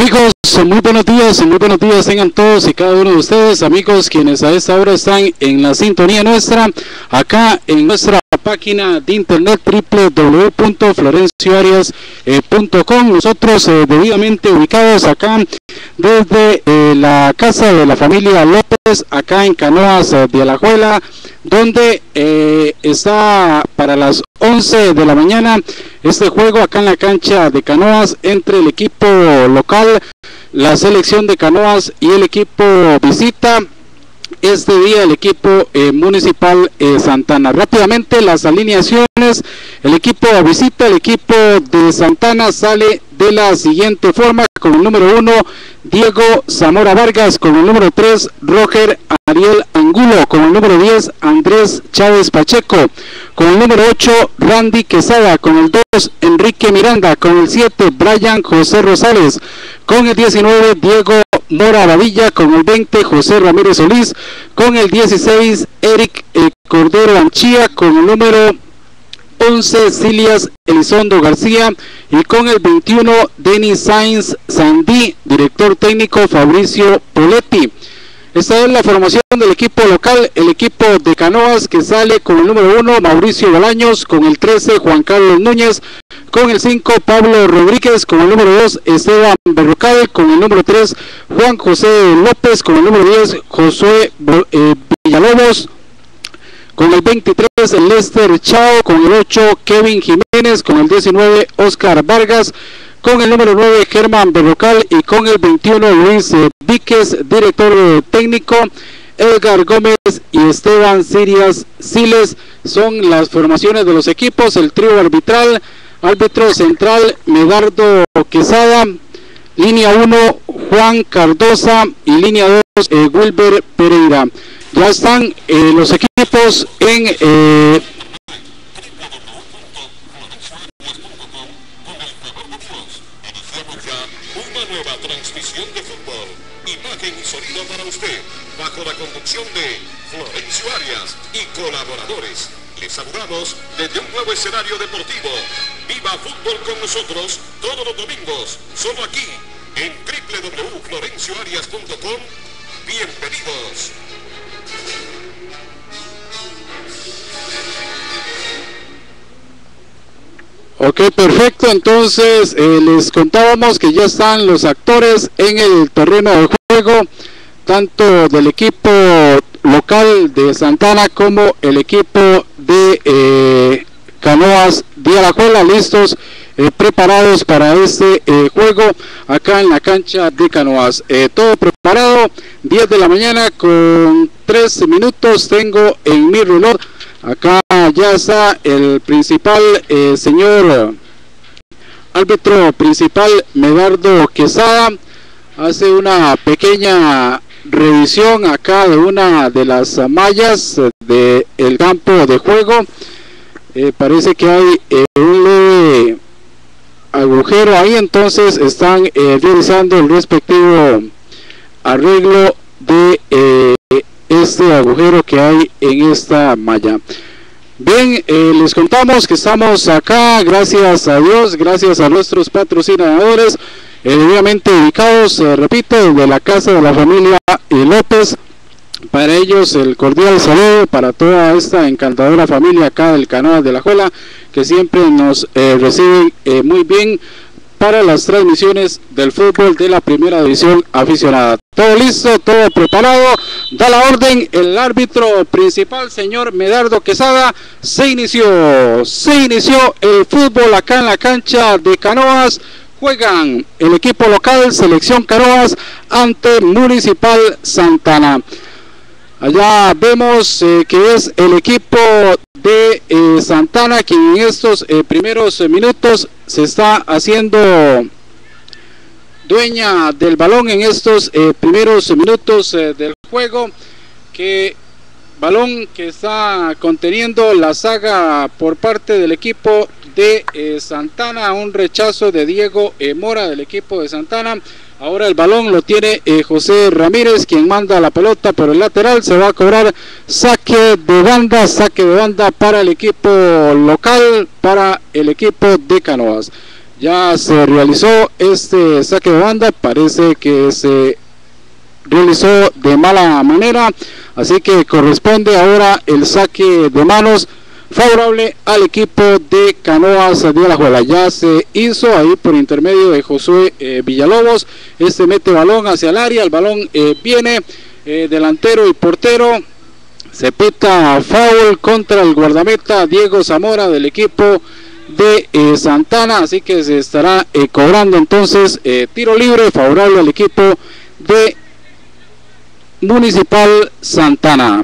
Amigos, muy buenos días tengan todos y cada uno de ustedes, amigos quienes a esta hora están en la sintonía nuestra, acá en nuestra página de internet www.florencioarias.com. Nosotros debidamente ubicados acá desde la casa de la familia López, acá en Canoas de Alajuela, donde está para las 11 de la mañana este juego acá en la cancha de Canoas entre el equipo local, la selección de Canoas, y el equipo visita. Este día el equipo municipal Santana. Rápidamente las alineaciones: el equipo visita, el equipo de Santana sale de la siguiente forma: con el número 1 Diego Zamora Vargas, con el número 3 Roger Ariel Angulo, con el número 10 Andrés Chávez Pacheco, con el número 8 Randy Quesada, con el 2 Enrique Miranda, con el 7 Brian José Rosales, con el 19 Diego Mora Badilla, con el 20 José Ramírez Solís, con el 16 Eric Cordero Anchía, con el número 11 Cilias Elizondo García, y con el 21 Denis Sainz Sandí, director técnico Fabricio Poletti. Esta es la formación del equipo local. El equipo de Canoas, que sale con el número 1 Mauricio Bolaños, con el 13 Juan Carlos Núñez, con el 5 Pablo Rodríguez, con el número 2 Esteban Berrocal, con el número 3 Juan José López, con el número 10 Josué Villalobos, con el 23 Lester Chao, con el 8 Kevin Jiménez, con el 19 Oscar Vargas, con el número 9 Germán Berrocal, y con el 21 Luis Víquez, director técnico, Edgar Gómez y Esteban Sirias Siles. Son las formaciones de los equipos. El trío arbitral: árbitro central Medardo Quesada, línea 1 Juan Cardosa y línea 2 Wilber Pereira. Ya están los equipos en una nueva transmisión de fútbol, imagen y sonido para usted, bajo la conducción de Florencio Arias y colaboradores. Les saludamos desde un nuevo escenario deportivo. Viva fútbol con nosotros todos los domingos, solo aquí en www.florencioarias.com. Bienvenidos. Ok, perfecto. Entonces les contábamos que ya están los actores en el terreno de juego, tanto del equipo local de Santana como el equipo de Canoas de Alajuela, listos, preparados para este juego acá en la cancha de Canoas. Todo preparado, 10 de la mañana con 13 minutos tengo en mi reloj. Acá ya está el principal, señor árbitro principal Medardo Quesada. Hace una pequeña revisión acá de una de las mallas del campo de juego. Parece que hay un leve agujero ahí, entonces están realizando el respectivo arreglo de este agujero que hay en esta malla. Bien, les contamos que estamos acá, gracias a Dios, gracias a nuestros patrocinadores, debidamente ubicados, repito, desde la casa de la familia López. Para ellos el cordial saludo para toda esta encantadora familia acá del Canoas de Alajuela, que siempre nos reciben muy bien para las transmisiones del fútbol de la primera división aficionada. Todo listo, todo preparado, da la orden el árbitro principal, señor Medardo Quesada. Se inició el fútbol acá en la cancha de Canoas. Juegan el equipo local, selección Canoas, ante Municipal Santana. Allá vemos que es el equipo de Santana quien en estos primeros minutos se está haciendo dueña del balón en estos primeros minutos del juego. Balón que está conteniendo la saga por parte del equipo de Santana, un rechazo de Diego Mora del equipo de Santana. Ahora el balón lo tiene José Ramírez, quien manda la pelota por el lateral. Se va a cobrar saque de banda para el equipo local, para el equipo de Canoas. Ya se realizó este saque de banda, parece que se realizó de mala manera, así que corresponde ahora el saque de manos favorable al equipo de Canoas de Alajuela. Ya se hizo ahí por intermedio de Josué Villalobos, mete balón hacia el área, el balón viene delantero y portero, se pita foul contra el guardameta Diego Zamora del equipo de Santana, así que se estará cobrando entonces tiro libre favorable al equipo de Municipal Santana.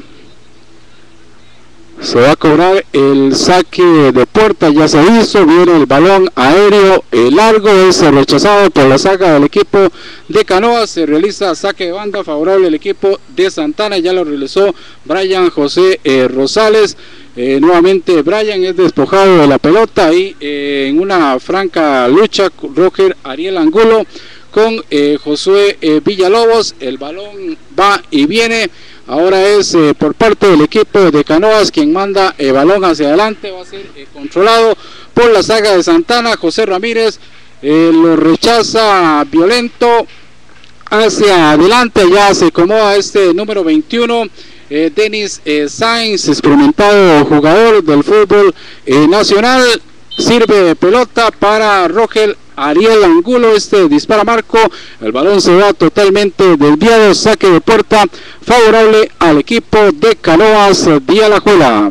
Se va a cobrar el saque de puerta, ya se hizo, viene el balón aéreo largo, es rechazado por la saga del equipo de Canoas, se realiza saque de banda favorable al equipo de Santana, ya lo realizó Brian José Rosales. Nuevamente Brian es despojado de la pelota y en una franca lucha Roger Ariel Angulo con Josué Villalobos, el balón va y viene, ahora es por parte del equipo de Canoas quien manda el balón hacia adelante, va a ser controlado por la saga de Santana, José Ramírez lo rechaza violento hacia adelante, ya se acomoda número 21, Denis Sainz, experimentado jugador del fútbol nacional, sirve de pelota para Roger Ariel Angulo, dispara marco, el balón se va totalmente desviado, saque de puerta favorable al equipo de Canoas de Alajuela.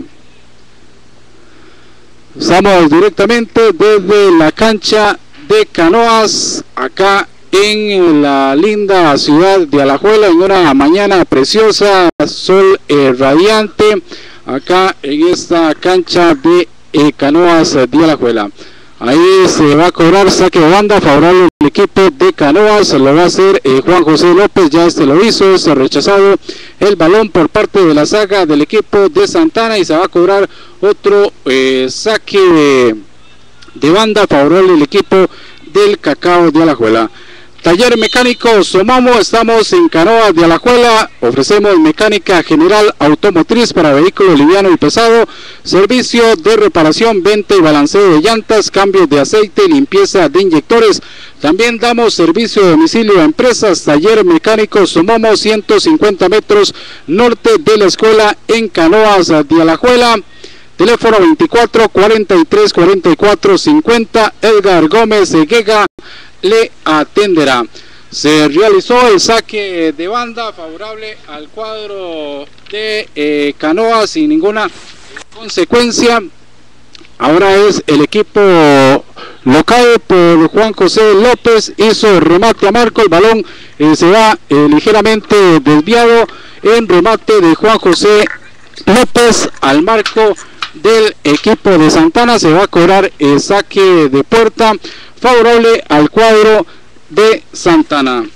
Estamos directamente desde la cancha de Canoas, acá en la linda ciudad de Alajuela, en una mañana preciosa, sol radiante, acá en esta cancha de Canoas de Alajuela. Ahí se va a cobrar saque de banda favorable al equipo de Canoas, lo va a hacer Juan José López, ya lo hizo, es rechazado el balón por parte de la saga del equipo de Santana y se va a cobrar otro saque de banda favorable al equipo del Cacao de Alajuela. Taller Mecánico Somomo, estamos en Canoas de Alajuela, ofrecemos mecánica general automotriz para vehículos liviano y pesado, servicio de reparación, venta y balanceo de llantas, cambios de aceite y limpieza de inyectores. También damos servicio de domicilio a empresas. Taller Mecánico Somomo, 150 metros norte de la escuela en Canoas de Alajuela. Teléfono 24 43 44 50, Edgar Gómez Guega le atenderá. Se realizó el saque de banda favorable al cuadro de Canoas sin ninguna consecuencia. Ahora es el equipo local por Juan José López, hizo remate a marco, el balón se va ligeramente desviado en remate de Juan José López al marco del equipo de Santana. Se va a cobrar el saque de puerta favorable al cuadro de Santana.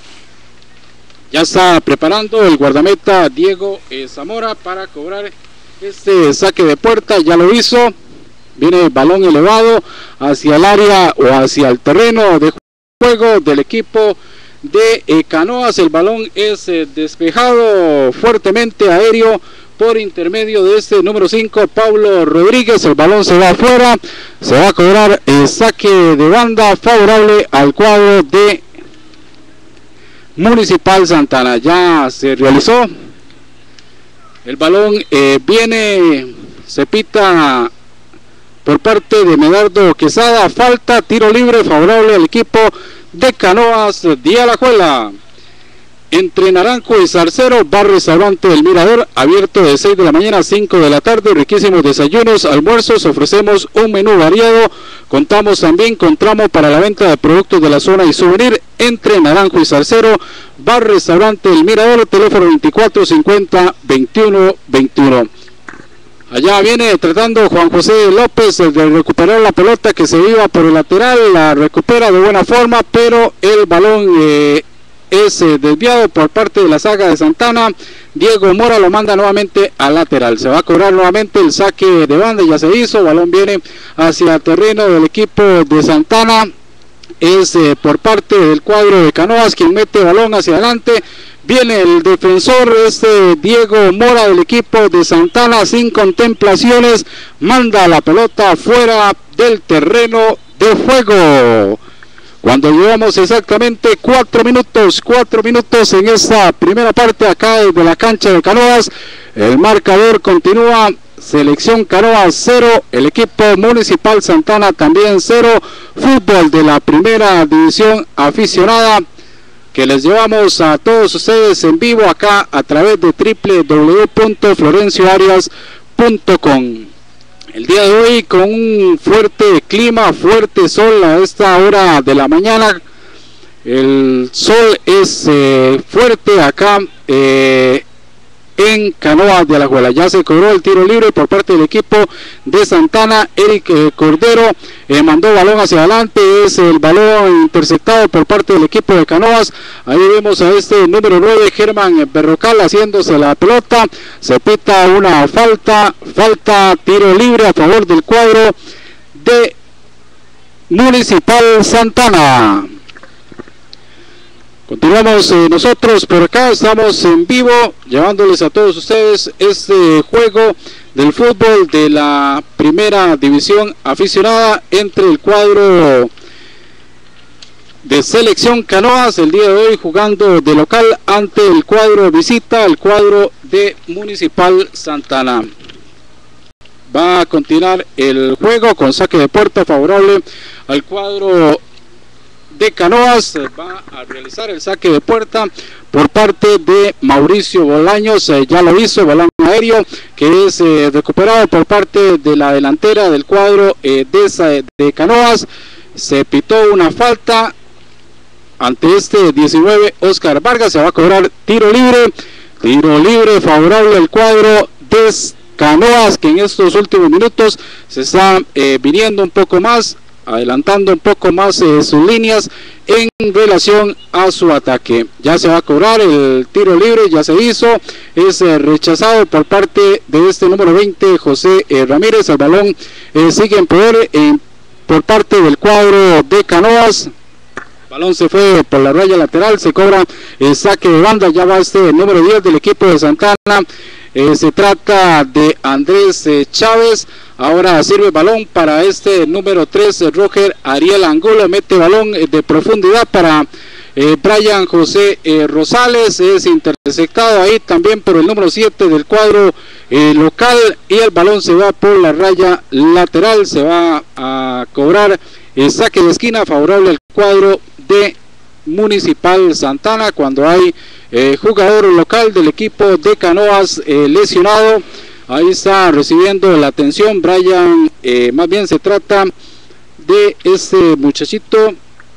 Ya está preparando el guardameta Diego Zamora para cobrar este saque de puerta, ya lo hizo, viene el balón elevado hacia el área o hacia el terreno de juego del equipo de Canoas, el balón es despejado fuertemente aéreo por intermedio de número 5, Pablo Rodríguez, el balón se va afuera, se va a cobrar el saque de banda favorable al cuadro de Municipal Santana. Ya se realizó, el balón viene, se pita por parte de Medardo Quesada, falta, tiro libre favorable al equipo de Canoas de Alajuela. Entre Naranjo y Zarcero, bar restaurante del Mirador, abierto de 6 de la mañana a 5 de la tarde, riquísimos desayunos, almuerzos, ofrecemos un menú variado, contamos también con tramo para la venta de productos de la zona y souvenir. Entre Naranjo y Zarcero, bar restaurante del Mirador, teléfono 24 50 21 21. Allá viene tratando Juan José López de recuperar la pelota que se iba por el lateral, la recupera de buena forma, pero el balón es desviado por parte de la saga de Santana. Diego Mora lo manda nuevamente al lateral, se va a cobrar nuevamente el saque de banda, ya se hizo, balón viene hacia el terreno del equipo de Santana, es por parte del cuadro de Canoas quien mete balón hacia adelante, viene el defensor Diego Mora del equipo de Santana sin contemplaciones, manda la pelota fuera del terreno de juego. Cuando llevamos exactamente 4 minutos en esta primera parte acá desde la cancha de Canoas, el marcador continúa, Selección Canoas 0, el equipo Municipal Santana también 0, fútbol de la primera división aficionada que les llevamos a todos ustedes en vivo acá a través de www.florencioarias.com. El día de hoy con un fuerte clima, fuerte sol a esta hora de la mañana. El sol es fuerte acá en Canoas de Alajuela. Ya se cobró el tiro libre por parte del equipo de Santana. Eric Cordero mandó balón hacia adelante, es el balón interceptado por parte del equipo de Canoas. Ahí vemos a este número 9, Germán Berrocal, haciéndose la pelota. Se pita una falta, tiro libre a favor del cuadro de Municipal Santana. Continuamos nosotros por acá, estamos en vivo llevándoles a todos ustedes este juego del fútbol de la primera división aficionada entre el cuadro de Selección Canoas, el día de hoy jugando de local ante el cuadro visita, el cuadro de Municipal Santana. Va a continuar el juego con saque de puerta favorable al cuadro de Canoas. Va a realizar el saque de puerta por parte de Mauricio Bolaños, ya lo hizo, balón aéreo que es recuperado por parte de la delantera del cuadro de Canoas. Se pitó una falta ante este 19 Oscar Vargas, se va a cobrar tiro libre favorable al cuadro de Canoas, que en estos últimos minutos se está viniendo un poco más, adelantando un poco más sus líneas en relación a su ataque. Ya se va a cobrar el tiro libre, ya se hizo, es rechazado por parte de este número 20 José Ramírez. El balón sigue en poder por parte del cuadro de Canoas. Balón se fue por la raya lateral, se cobra el saque de banda, ya va este número 10 del equipo de Santana. Se trata de Andrés Chávez. Ahora sirve el balón para este número 3, Roger Ariel Angulo, mete balón de profundidad para Brian José Rosales, es interceptado ahí también por el número 7 del cuadro local, y el balón se va por la raya lateral, se va a cobrar el saque de esquina favorable al cuadro de Municipal Santana cuando hay jugador local del equipo de Canoas lesionado. Ahí está recibiendo la atención Brian, más bien se trata de este muchachito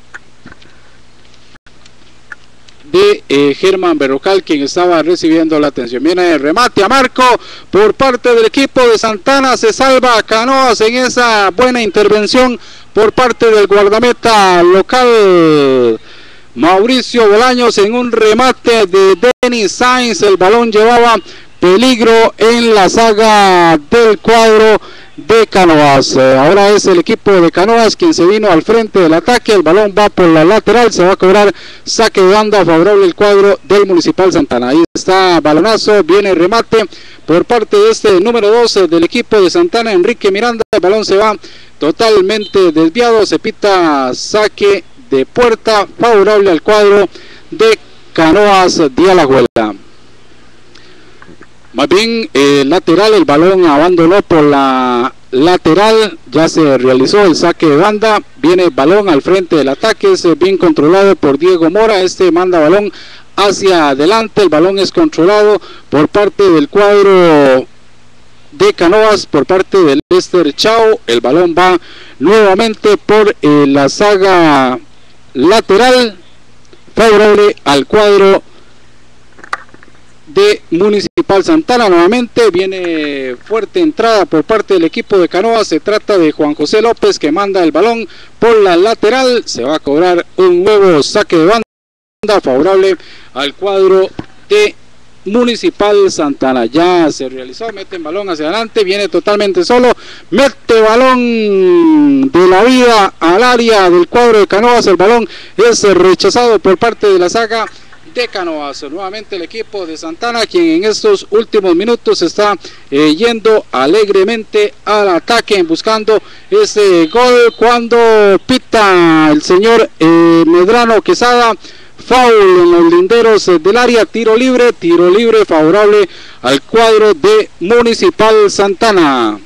de Germán Berrocal, quien estaba recibiendo la atención. Viene el remate a marco por parte del equipo de Santana, se salva a Canoas en esa buena intervención por parte del guardameta local Mauricio Bolaños en un remate de Denis Sainz. El balón llevaba peligro en la saga del cuadro de Canoas. Ahora es el equipo de Canoas quien se vino al frente del ataque. El balón va por la lateral, se va a cobrar saque de banda favorable al cuadro del Municipal Santana. Ahí está balonazo, viene remate por parte de este número 12 del equipo de Santana, Enrique Miranda. El balón se va totalmente desviado, se pita saque de puerta favorable al cuadro de Canoas de Alajuela. Más bien lateral, el balón abandonó por la lateral, ya se realizó el saque de banda, viene balón al frente del ataque, es bien controlado por Diego Mora, este manda balón hacia adelante, el balón es controlado por parte del cuadro de Canoas, por parte del Lester Chao. El balón va nuevamente por la saga lateral favorable al cuadro de Municipal Santana. Nuevamente viene fuerte entrada por parte del equipo de Canoas, se trata de Juan José López que manda el balón por la lateral, se va a cobrar un nuevo saque de banda favorable al cuadro de Municipal Santana. Ya se realizó, mete el balón hacia adelante, viene totalmente solo, mete balón de la vida al área del cuadro de Canoas. El balón es rechazado por parte de la saga de Canoas. Nuevamente el equipo de Santana, quien en estos últimos minutos está yendo alegremente al ataque, buscando ese gol, cuando pita el señor Medrano Quesada. Foul en los linderos del área, tiro libre favorable al cuadro de Municipal Santana.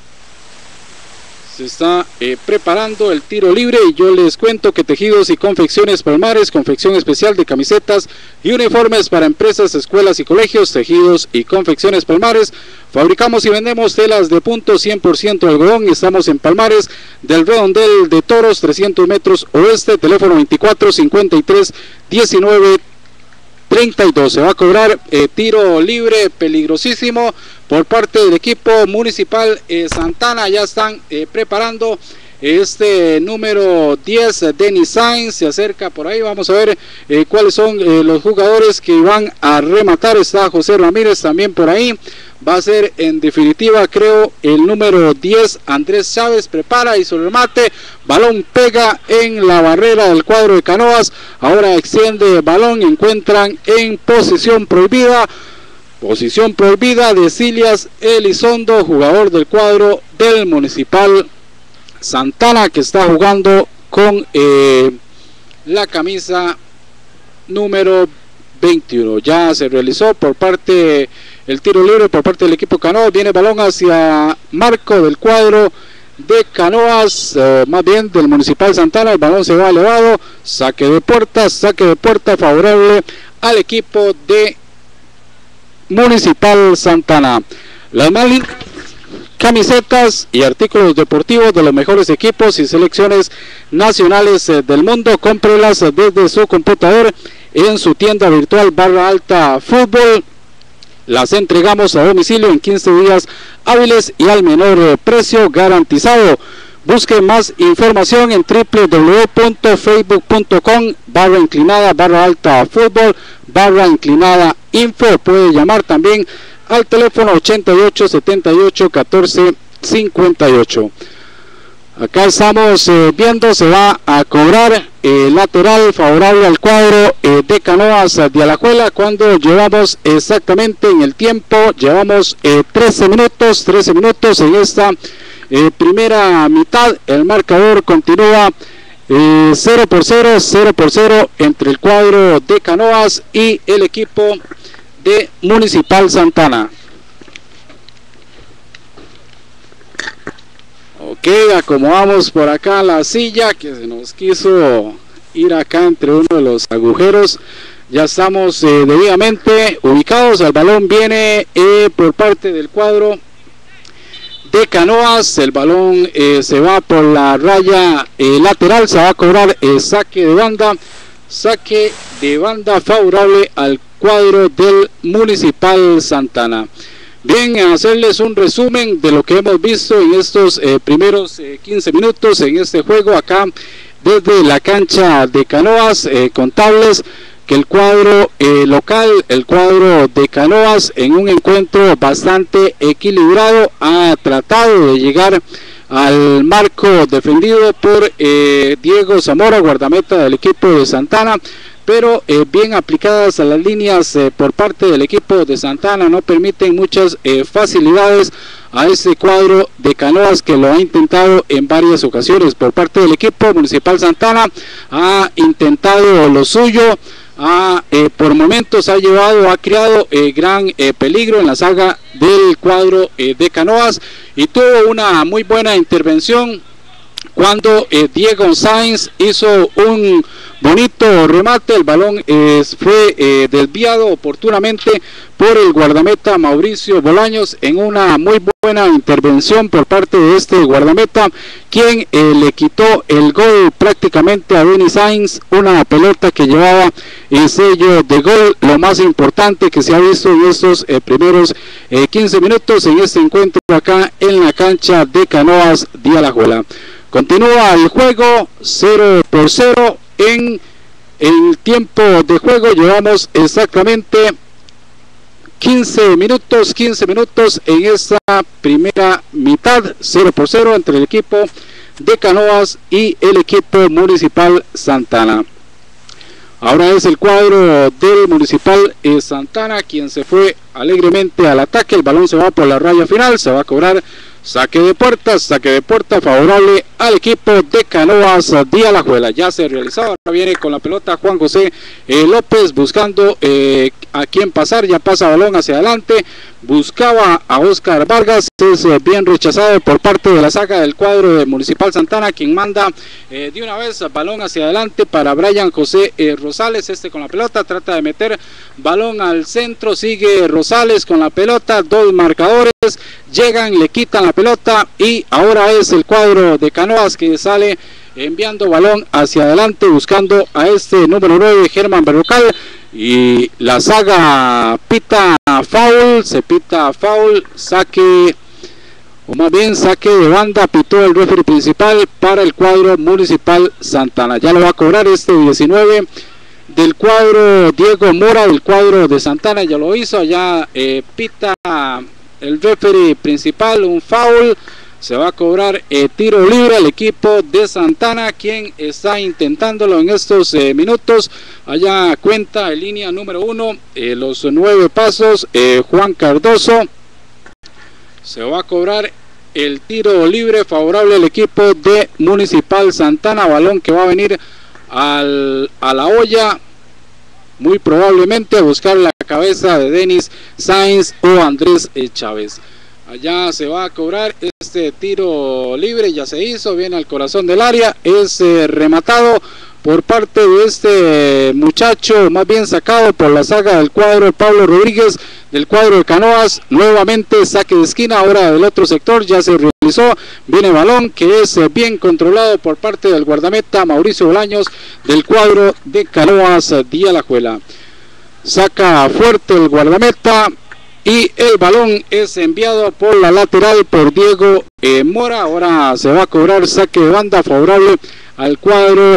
Se está preparando el tiro libre y yo les cuento que Tejidos y Confecciones Palmares, confección especial de camisetas y uniformes para empresas, escuelas y colegios. Tejidos y Confecciones Palmares, fabricamos y vendemos telas de punto 100% algodón. Estamos en Palmares del Redondel de Toros, 300 metros oeste, teléfono 24 53 19 32. Se va a cobrar tiro libre peligrosísimo por parte del equipo Municipal Santana. Ya están preparando este número 10, Denis Sainz, se acerca por ahí. Vamos a ver cuáles son los jugadores que van a rematar. Está José Ramírez también por ahí. Va a ser en definitiva, creo, el número 10, Andrés Chávez. Prepara y su remate, balón pega en la barrera del cuadro de Canoas. Ahora extiende balón, encuentran en posición prohibida de Silias Elizondo, jugador del cuadro del Municipal Santana, que está jugando con la camisa número 21. Ya se realizó por parte el tiro libre por parte del equipo Canoas. Viene balón hacia marco del cuadro de Canoas, más bien del Municipal Santana. El balón se va elevado, saque de puerta favorable al equipo de Municipal Santana. Las camisetas y artículos deportivos de los mejores equipos y selecciones nacionales del mundo, cómprelas desde su computador en su tienda virtual Barra Alta Fútbol. Las entregamos a domicilio en 15 días hábiles y al menor precio garantizado. Busque más información en www.facebook.com/barra info. Puede llamar también al teléfono 88 78 14 58. Acá estamos viendo, se va a cobrar lateral favorable al cuadro de Canoas de Alajuela, cuando llevamos exactamente en el tiempo, llevamos 13 minutos en esta primera mitad. El marcador continúa 0 por 0 entre el cuadro de Canoas y el equipo de Municipal Santana. Ok, acomodamos por acá la silla que se nos quiso ir acá entre uno de los agujeros. Ya estamos debidamente ubicados. El balón viene por parte del cuadro de Canoas. El balón se va por la raya lateral. Se va a cobrar saque de banda favorable al cuadro del Municipal Santana. Bien, hacerles un resumen de lo que hemos visto en estos primeros 15 minutos en este juego acá desde la cancha de Canoas. Contables que el cuadro local, el cuadro de Canoas, en un encuentro bastante equilibrado, ha tratado de llegar al marco defendido por Diego Zamora, guardameta del equipo de Santana, pero bien aplicadas a las líneas por parte del equipo de Santana, no permiten muchas facilidades a ese cuadro de Canoas, que lo ha intentado en varias ocasiones. Por parte del equipo Municipal Santana ha intentado lo suyo, por momentos ha creado gran peligro en la saga del cuadro de Canoas, y tuvo una muy buena intervención cuando Diego Sainz hizo un bonito remate. El balón fue desviado oportunamente por el guardameta Mauricio Bolaños en una muy buena intervención por parte de este guardameta, quien le quitó el gol prácticamente a Denis Sainz, una pelota que llevaba el sello de gol, lo más importante que se ha visto en estos primeros 15 minutos en este encuentro acá en la cancha de Canoas de Alajuela. Continúa el juego 0 por 0 en el tiempo de juego. Llevamos exactamente 15 minutos en esta primera mitad. 0 por 0 entre el equipo de Canoas y el equipo Municipal Santana. Ahora es el cuadro del Municipal Santana quien se fue alegremente al ataque. El balón se va por la raya final, se va a cobrar saque de puerta favorable al equipo de Canoas de Alajuela. Ya se realizó, ahora viene con la pelota Juan José López buscando a quién pasar, ya pasa balón hacia adelante, buscaba a Oscar Vargas, es bien rechazado por parte de la saga del cuadro de Municipal Santana, quien manda de una vez balón hacia adelante para Brian José Rosales. Con la pelota trata de meter balón al centro, sigue Rosales con la pelota, dos marcadores llegan, le quitan la pelota y ahora es el cuadro de Canoas que sale enviando balón hacia adelante buscando a número 9 Germán Berrocal, y la saga pita foul, se pita foul, saque, o más bien saque de banda, pitó el referee principal para el cuadro Municipal Santana. Ya lo va a cobrar 19 del cuadro Diego Mora, del cuadro de Santana, ya lo hizo, allá pita el referee principal un foul. Se va a cobrar tiro libre al equipo de Santana, quien está intentándolo en estos minutos. Allá cuenta en línea número 1, los 9 pasos, Juan Cardoso. Se va a cobrar el tiro libre favorable al equipo de Municipal Santana. Balón que va a venir a la olla, muy probablemente a buscar la cabeza de Denis Sainz o Andrés Chávez. Allá se va a cobrar tiro libre, ya se hizo, viene al corazón del área, es rematado por parte de muchacho, más bien sacado por la saga del cuadro Pablo Rodríguez, del cuadro de Canoas. Nuevamente saque de esquina, ahora del otro sector, ya se realizó, viene balón que es bien controlado por parte del guardameta Mauricio Bolaños, del cuadro de Canoas de Alajuela. Saca fuerte el guardameta y el balón es enviado por la lateral por Diego Mora. Ahora se va a cobrar saque de banda favorable al cuadro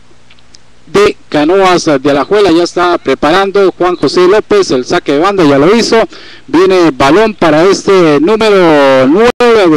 de Canoas de Alajuela. Ya está preparando Juan José López el saque de banda, ya lo hizo. Viene balón para número 9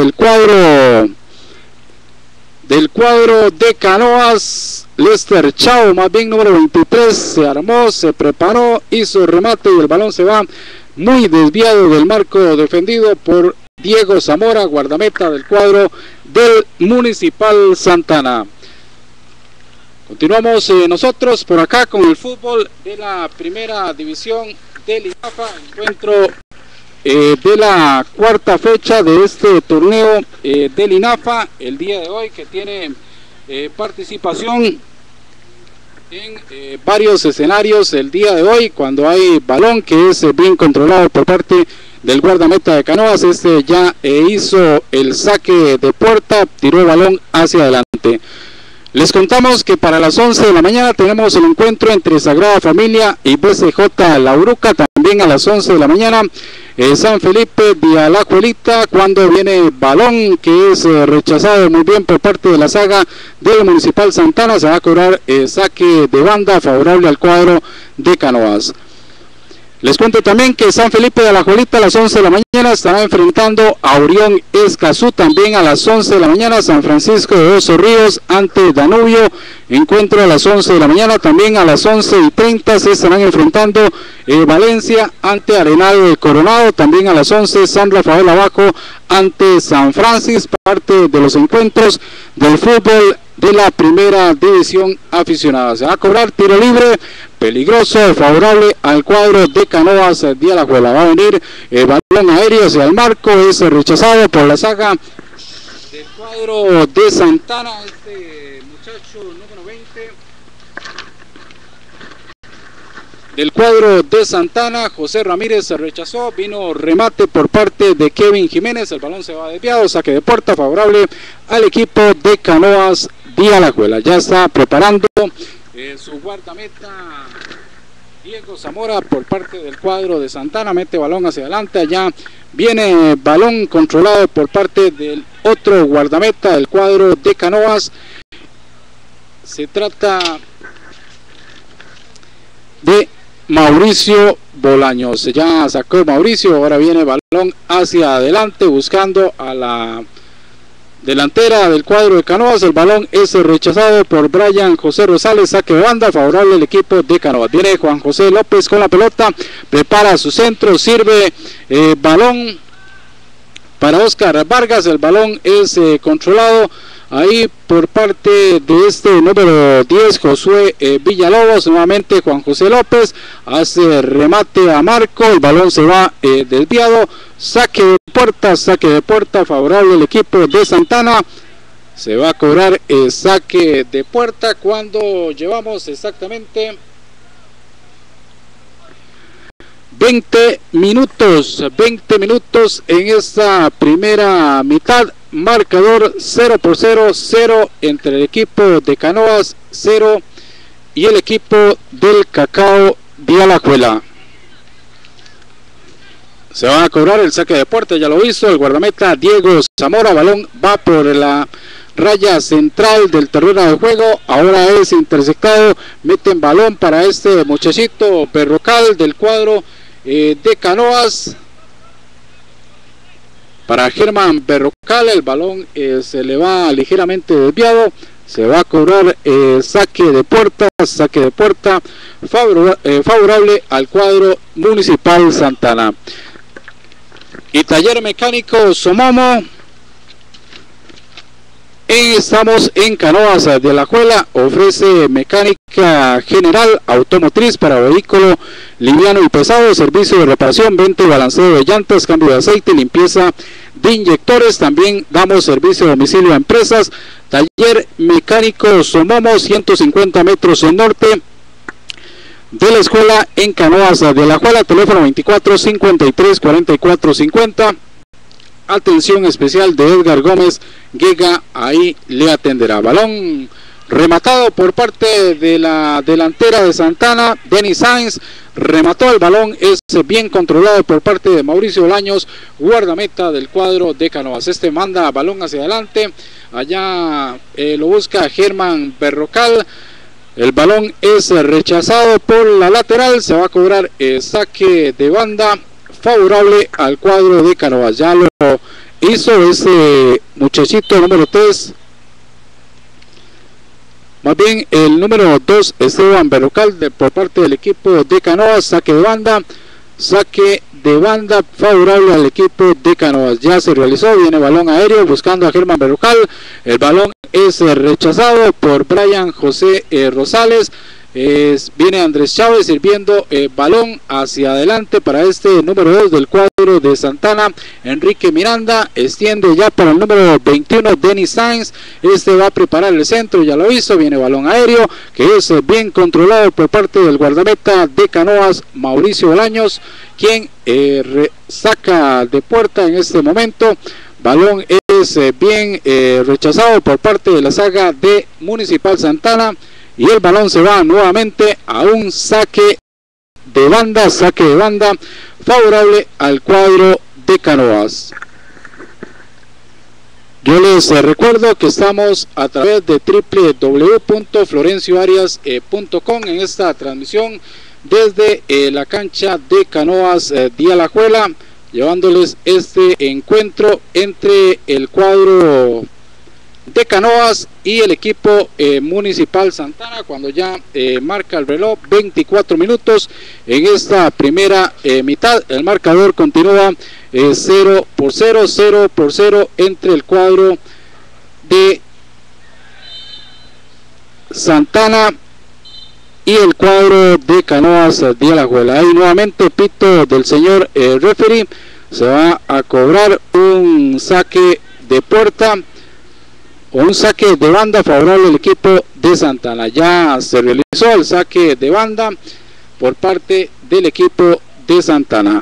del cuadro de Canoas, Lester Chao, más bien número 23, se armó, se preparó, hizo el remate y el balón se va muy desviado del marco defendido por Diego Zamora, guardameta del cuadro del Municipal Santana. Continuamos nosotros por acá con el fútbol de la primera división del INAFA, encuentro de la cuarta fecha de este torneo del INAFA el día de hoy, que tiene participación en varios escenarios el día de hoy, cuando hay balón que es bien controlado por parte del guardameta de Canoas. Ya hizo el saque de puerta, tiró el balón hacia adelante. Les contamos que para las 11 de la mañana tenemos el encuentro entre Sagrada Familia y BCJ La Uruca. También a las 11 de la mañana San Felipe de Alajuelita, cuando viene balón que es rechazado muy bien por parte de la saga del Municipal Santana. Se va a cobrar saque de banda favorable al cuadro de Canoas. Les cuento también que San Felipe de Alajuelita a las 11 de la mañana estará enfrentando a Orión Escazú. También a las 11 de la mañana San Francisco de Oso Ríos ante Danubio. Encuentro a las 11 de la mañana. También a las 11:30 se estarán enfrentando Valencia ante Arenal Coronado. También a las 11 San Rafael Abajo ante San Francisco. Parte de los encuentros del fútbol de la primera división aficionada. Se va a cobrar tiro libre peligroso favorable al cuadro de Canoas de Alajuela. Va a venir balón aéreo hacia el marco, es rechazado por la saga del cuadro de Santana. Muchacho número 20 del cuadro de Santana, José Ramírez, se rechazó, vino remate por parte de Kevin Jiménez, el balón se va desviado, saque de puerta favorable al equipo de Canoas de Alajuela. Ya está preparando su guardameta Diego Zamora por parte del cuadro de Santana, mete balón hacia adelante, allá viene balón controlado por parte del otro guardameta del cuadro de Canoas. Se trata de Mauricio Bolaños. Ya sacó Mauricio, ahora viene balón hacia adelante buscando a la delantera del cuadro de Canoas. El balón es rechazado por Brian José Rosales, saque de banda favorable al equipo de Canoas. Viene Juan José López con la pelota, prepara su centro, sirve balón para Oscar Vargas. El balón es controlado ahí por parte de este número 10, Josué Villalobos. Nuevamente Juan José López hace remate a Marco, el balón se va desviado, saque de puerta favorable al equipo de Santana. Se va a cobrar saque de puerta cuando llevamos exactamente 20 minutos en esta primera mitad. Marcador 0-0 entre el equipo de Canoas 0 y el equipo del Cacao de Alajuela. Se va a cobrar el saque de puerta, ya lo hizo el guardameta Diego Zamora. Balón va por la raya central del terreno de juego, ahora es interceptado. Meten balón para este muchachito Berrocal del cuadro de Canoas, para Germán Berrocal. El balón se le va ligeramente desviado. Se va a cobrar saque de puerta favorable al cuadro Municipal Santana. Y Taller Mecánico Somomo, estamos en Canoas de Alajuela, ofrece mecánica general automotriz para vehículo liviano y pesado, servicio de reparación, venta y balanceo de llantas, cambio de aceite, limpieza de inyectores. También damos servicio a domicilio a empresas. Taller Mecánico Somomo, 150 metros al norte de la escuela en Canoas de Alajuela. Teléfono 24 53 44 50. Atención especial de Edgar Gómez Guega, ahí le atenderá. Balón rematado por parte de la delantera de Santana. Denis Sainz remató, el balón es bien controlado por parte de Mauricio Bolaños, guardameta del cuadro de Canoas. Este manda balón hacia adelante, allá lo busca Germán Berrocal. El balón es rechazado por la lateral. Se va a cobrar saque de banda favorable al cuadro de Canoas. Ya lo hizo ese muchachito número 3, más bien el número 2, Esteban Berrocal, por parte del equipo de Canoas. Saque de banda favorable al equipo de Canoas. Ya se realizó, viene balón aéreo buscando a Germán Berrocal. El balón es rechazado por Brian José Rosales. Viene Andrés Chávez sirviendo balón hacia adelante para este número 2 del cuadro de Santana. Enrique Miranda extiende ya para el número 21, Denis Sainz. Este va a preparar el centro, ya lo hizo. Viene balón aéreo que es bien controlado por parte del guardameta de Canoas, Mauricio Bolaños, quien saca de puerta en este momento. Balón es bien rechazado por parte de la saga de Municipal Santana. Y el balón se va nuevamente a un saque de banda favorable al cuadro de Canoas. Yo les recuerdo que estamos a través de www.florencioarias.com en esta transmisión desde la cancha de Canoas de Alajuela, llevándoles este encuentro entre el cuadro de Canoas y el equipo Municipal Santana, cuando ya marca el reloj 24 minutos en esta primera mitad. El marcador continúa 0-0 entre el cuadro de Santana y el cuadro de Canoas de Alajuela. Ahí nuevamente pito del señor referee. Se va a cobrar un saque de puerta o un saque de banda favorable al equipo de Santana. Ya se realizó el saque de banda por parte del equipo de Santana.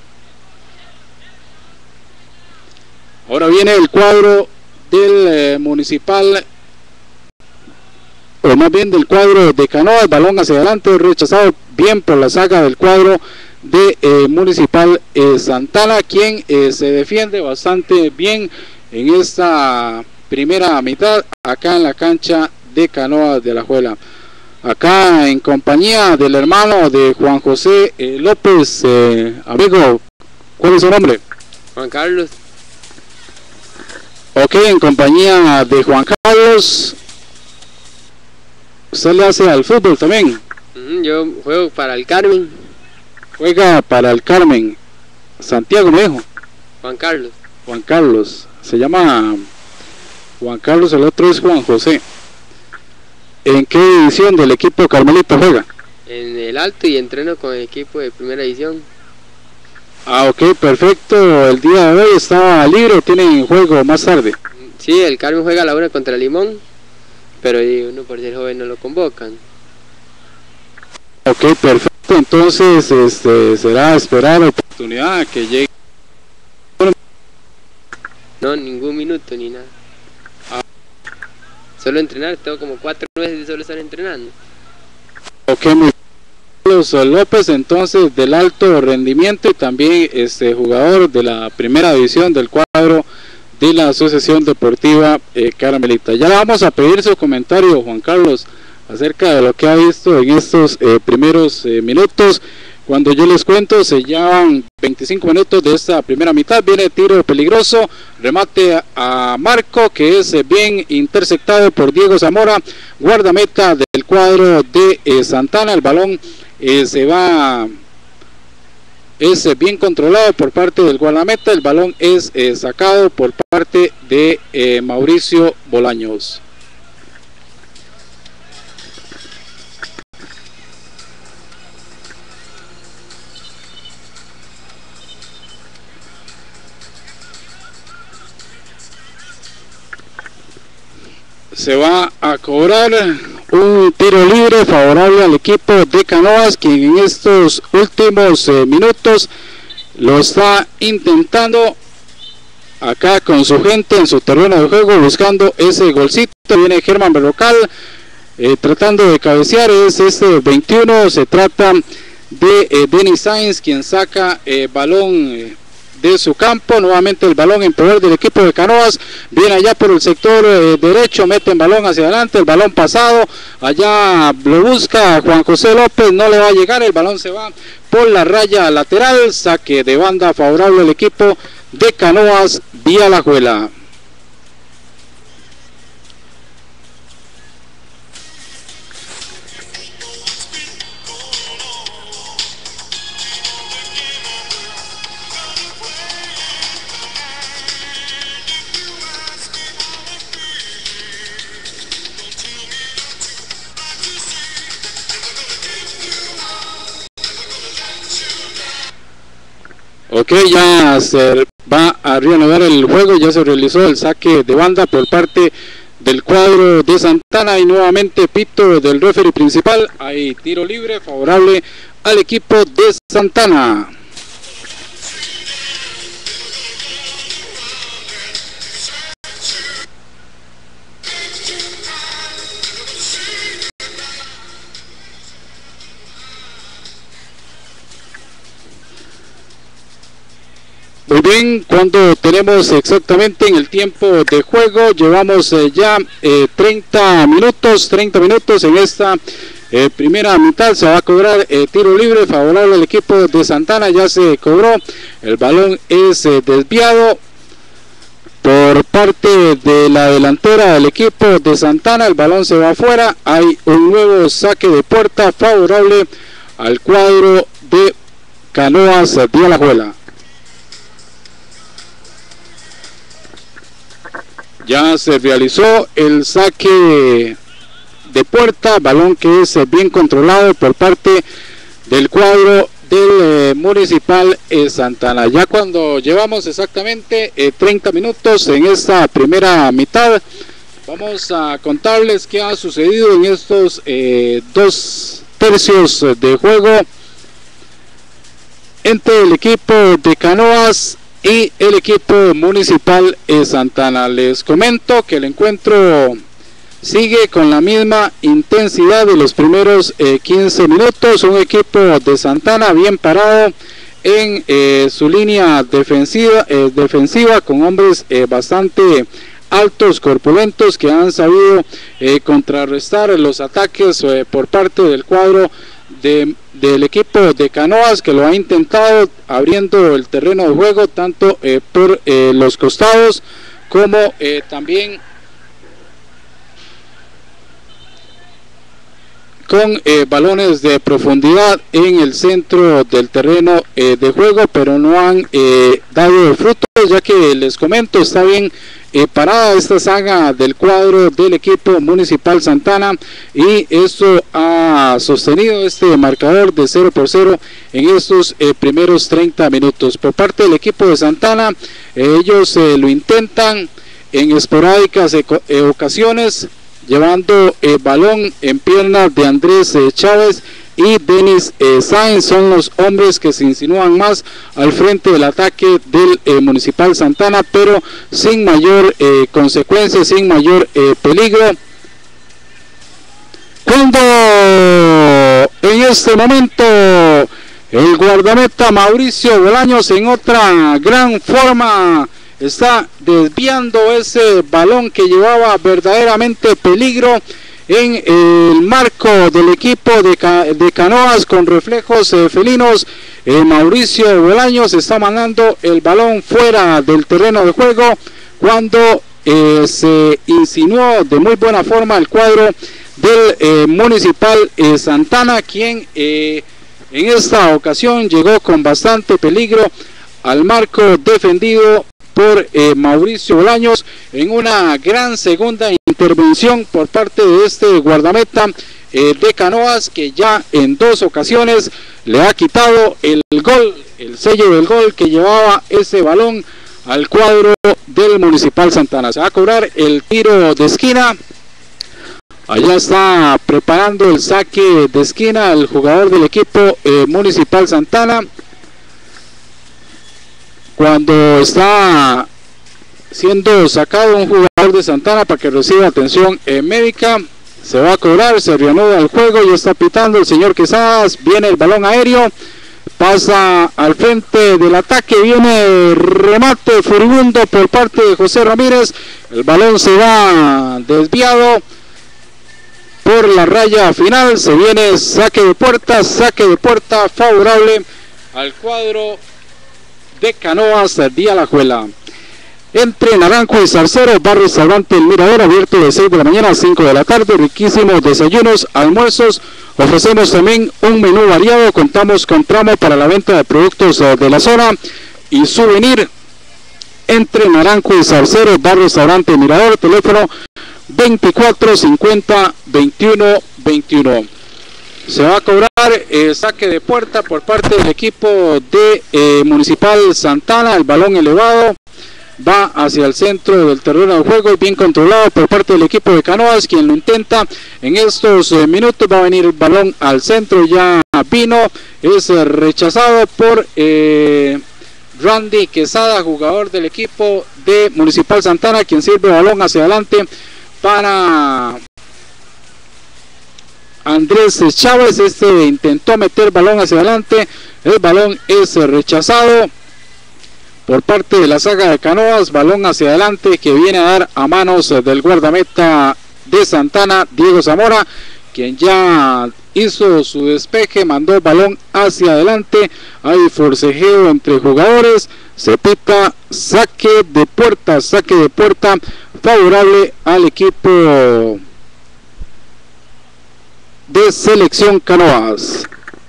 Ahora viene el cuadro del Municipal, o más bien del cuadro de Canoas. Balón hacia adelante, rechazado bien por la saga del cuadro de Municipal Santana, quien se defiende bastante bien en esta primera mitad acá en la cancha de Canoas de Alajuela. Acá en compañía del hermano de Juan José López. Amigo, ¿cuál es su nombre? Juan Carlos. Ok, en compañía de Juan Carlos. ¿Usted le hace al fútbol también? Yo juego para el Carmen. Juega para el Carmen. Santiago me dijo. Juan Carlos. Juan Carlos. Se llama Juan Carlos, el otro es Juan José. ¿En qué división del equipo Carmelita juega? En el Alto y entreno con el equipo de primera división. Ah, ok, perfecto. El día de hoy estaba libre, tienen juego más tarde. Sí, el Carmen juega a la 1 contra Limón, pero uno por ser joven no lo convocan. Ok, perfecto. Entonces será esperar la oportunidad a que llegue. No, ningún minuto ni nada. Solo entrenar, tengo como 4 meses de solo estar entrenando. Ok, muy bien. Carlos López, entonces del alto rendimiento y también jugador de la primera división del cuadro de la Asociación Deportiva Carmelita. Ya le vamos a pedir su comentario, Juan Carlos, acerca de lo que ha visto en estos primeros minutos. Cuando yo les cuento, se llevan 25 minutos de esta primera mitad. Viene tiro peligroso, remate a Marco, que es bien interceptado por Diego Zamora, guardameta del cuadro de Santana. El balón es bien controlado por parte del guardameta. El balón es sacado por parte de Mauricio Bolaños. Se va a cobrar un tiro libre favorable al equipo de Canoas, quien en estos últimos minutos lo está intentando acá con su gente en su terreno de juego, buscando ese golcito. Viene Germán Berrocal tratando de cabecear, es 21, se trata de Denis Sainz, quien saca balón de su campo. Nuevamente el balón en poder del equipo de Canoas, viene allá por el sector derecho, mete el balón hacia adelante, el balón pasado, allá lo busca Juan José López, no le va a llegar, el balón se va por la raya lateral, saque de banda favorable al equipo de Canoas vía Alajuela. Ok, ya se va a reanudar el juego, ya se realizó el saque de banda por parte del cuadro de Santana y nuevamente pito del referee principal. Hay tiro libre favorable al equipo de Santana. Muy bien, cuando tenemos exactamente en el tiempo de juego, llevamos ya 30 minutos en esta primera mitad. Se va a cobrar tiro libre favorable al equipo de Santana, ya se cobró, el balón es desviado por parte de la delantera del equipo de Santana, el balón se va afuera, hay un nuevo saque de puerta favorable al cuadro de Canoas de Alajuela. Ya se realizó el saque de puerta, balón que es bien controlado por parte del cuadro del Municipal Santana. Ya cuando llevamos exactamente 30 minutos en esta primera mitad, vamos a contarles qué ha sucedido en estos 2 tercios de juego entre el equipo de Canoas y el equipo Municipal Santana. Les comento que el encuentro sigue con la misma intensidad de los primeros 15 minutos. Un equipo de Santana bien parado en su línea defensiva con hombres bastante altos, corpulentos, que han sabido contrarrestar los ataques por parte del cuadro del equipo de Canoas, que lo ha intentado abriendo el terreno de juego tanto por los costados como también con balones de profundidad en el centro del terreno de juego, pero no han dado frutos, ya que les comento, está bien parada esta saga del cuadro del equipo Municipal Santana, y esto ha sostenido este marcador de 0-0 en estos primeros 30 minutos. Por parte del equipo de Santana, ellos lo intentan en esporádicas ocasiones, llevando el balón en piernas de Andrés Chávez y Denis Sáenz. Son los hombres que se insinúan más al frente del ataque del Municipal Santana, pero sin mayor consecuencia, sin mayor peligro. Cuando en este momento el guardameta Mauricio Bolaños, en otra gran forma, está desviando ese balón que llevaba verdaderamente peligro en el marco del equipo de Canoas con reflejos felinos. Mauricio Bolaños está mandando el balón fuera del terreno de juego cuando se insinuó de muy buena forma el cuadro del Municipal Santana, quien en esta ocasión llegó con bastante peligro al marco defendido por Mauricio Bolaños, en una gran segunda intervención por parte de este guardameta de Canoas, que ya en 2 ocasiones le ha quitado el gol, el sello del gol que llevaba ese balón al cuadro del Municipal Santana. Se va a cobrar el tiro de esquina. Allá está preparando el saque de esquina el jugador del equipo Municipal Santana, cuando está siendo sacado un jugador de Santana para que reciba atención médica. Se va a cobrar, se reanuda el juego, ya está pitando el señor Quesadas. Viene el balón aéreo, pasa al frente del ataque, viene remate furibundo por parte de José Ramírez. El balón se va desviado por la raya final. Se viene saque de puerta favorable al cuadro de Canoas de Alajuela. Entre Naranjo y Zarcero, bar restaurante El Mirador, abierto de 6 de la mañana a 5 de la tarde, riquísimos desayunos, almuerzos. Ofrecemos también un menú variado, contamos con tramo para la venta de productos de la zona y souvenir. Entre Naranjo y Zarcero, bar restaurante El Mirador, teléfono 2450-2121. Se va a cobrar saque de puerta por parte del equipo de Municipal Santana. El balón elevado va hacia el centro del terreno de juego, bien controlado por parte del equipo de Canoas, quien lo intenta en estos minutos. Va a venir el balón al centro, ya vino, es rechazado por Randy Quesada, jugador del equipo de Municipal Santana, quien sirve el balón hacia adelante para Andrés Chávez. Este intentó meter balón hacia adelante, el balón es rechazado por parte de la saga de Canoas. Balón hacia adelante que viene a dar a manos del guardameta de Santana, Diego Zamora, quien ya hizo su despeje, mandó el balón hacia adelante. Hay forcejeo entre jugadores, se pita saque de puerta favorable al equipo de Selección Canoas.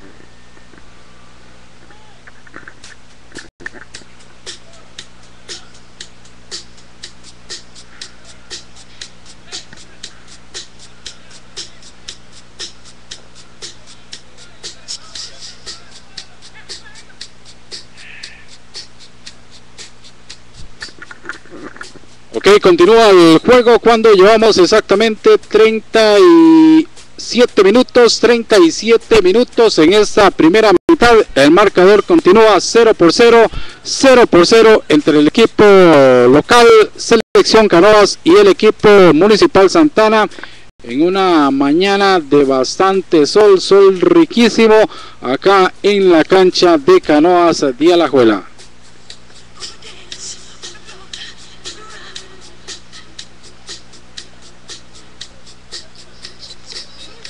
Ok, continúa el juego cuando llevamos exactamente 37 minutos en esta primera mitad. El marcador continúa 0-0 entre el equipo local Selección Canoas y el equipo Municipal Santana, en una mañana de bastante sol riquísimo acá en la cancha de Canoas de Alajuela.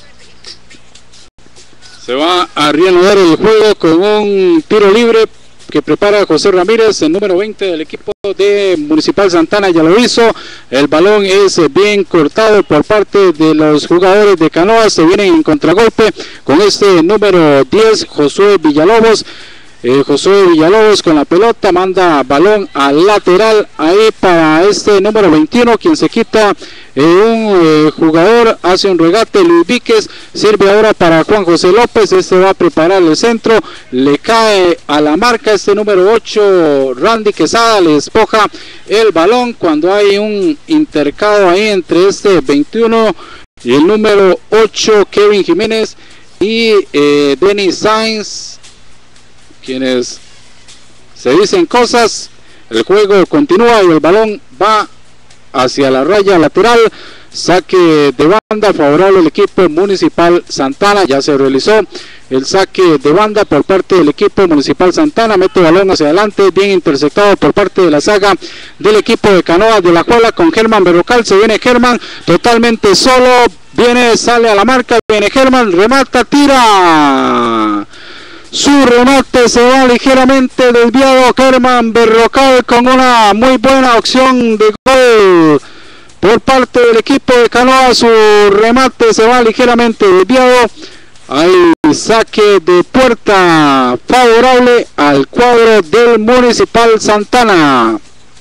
Se va a reanudar el juego con un tiro libre que prepara José Ramírez, el número 20 del equipo de Municipal Santana, ya lo hizo. El balón es bien cortado por parte de los jugadores de Canoas, se vienen en contragolpe con este número 10, Josué Villalobos. Josué Villalobos con la pelota, manda balón al lateral ahí para este número 21, quien se quita un jugador, hace un regate, Luis Víquez, sirve ahora para Juan José López, este va a preparar el centro, le cae a la marca este número 8, Randy Quesada, le despoja el balón cuando hay un intercambio ahí entre este 21 y el número 8, Kevin Jiménez y Denis Sainz, quienes se dicen cosas. El juego continúa y el balón va hacia la raya lateral, saque de banda favorable al equipo Municipal Santana. Ya se realizó el saque de banda por parte del equipo Municipal Santana, mete balón hacia adelante, bien interceptado por parte de la saga del equipo de Canoas de Alajuela con Germán Berrocal. Se viene Germán totalmente solo, viene, sale a la marca, viene Germán, remata, tira. Su remate se va ligeramente desviado. Germán Berrocal con una muy buena opción de gol por parte del equipo de Canoa. Su remate se va ligeramente desviado. Hay saque de puerta favorable al cuadro del Municipal Santana.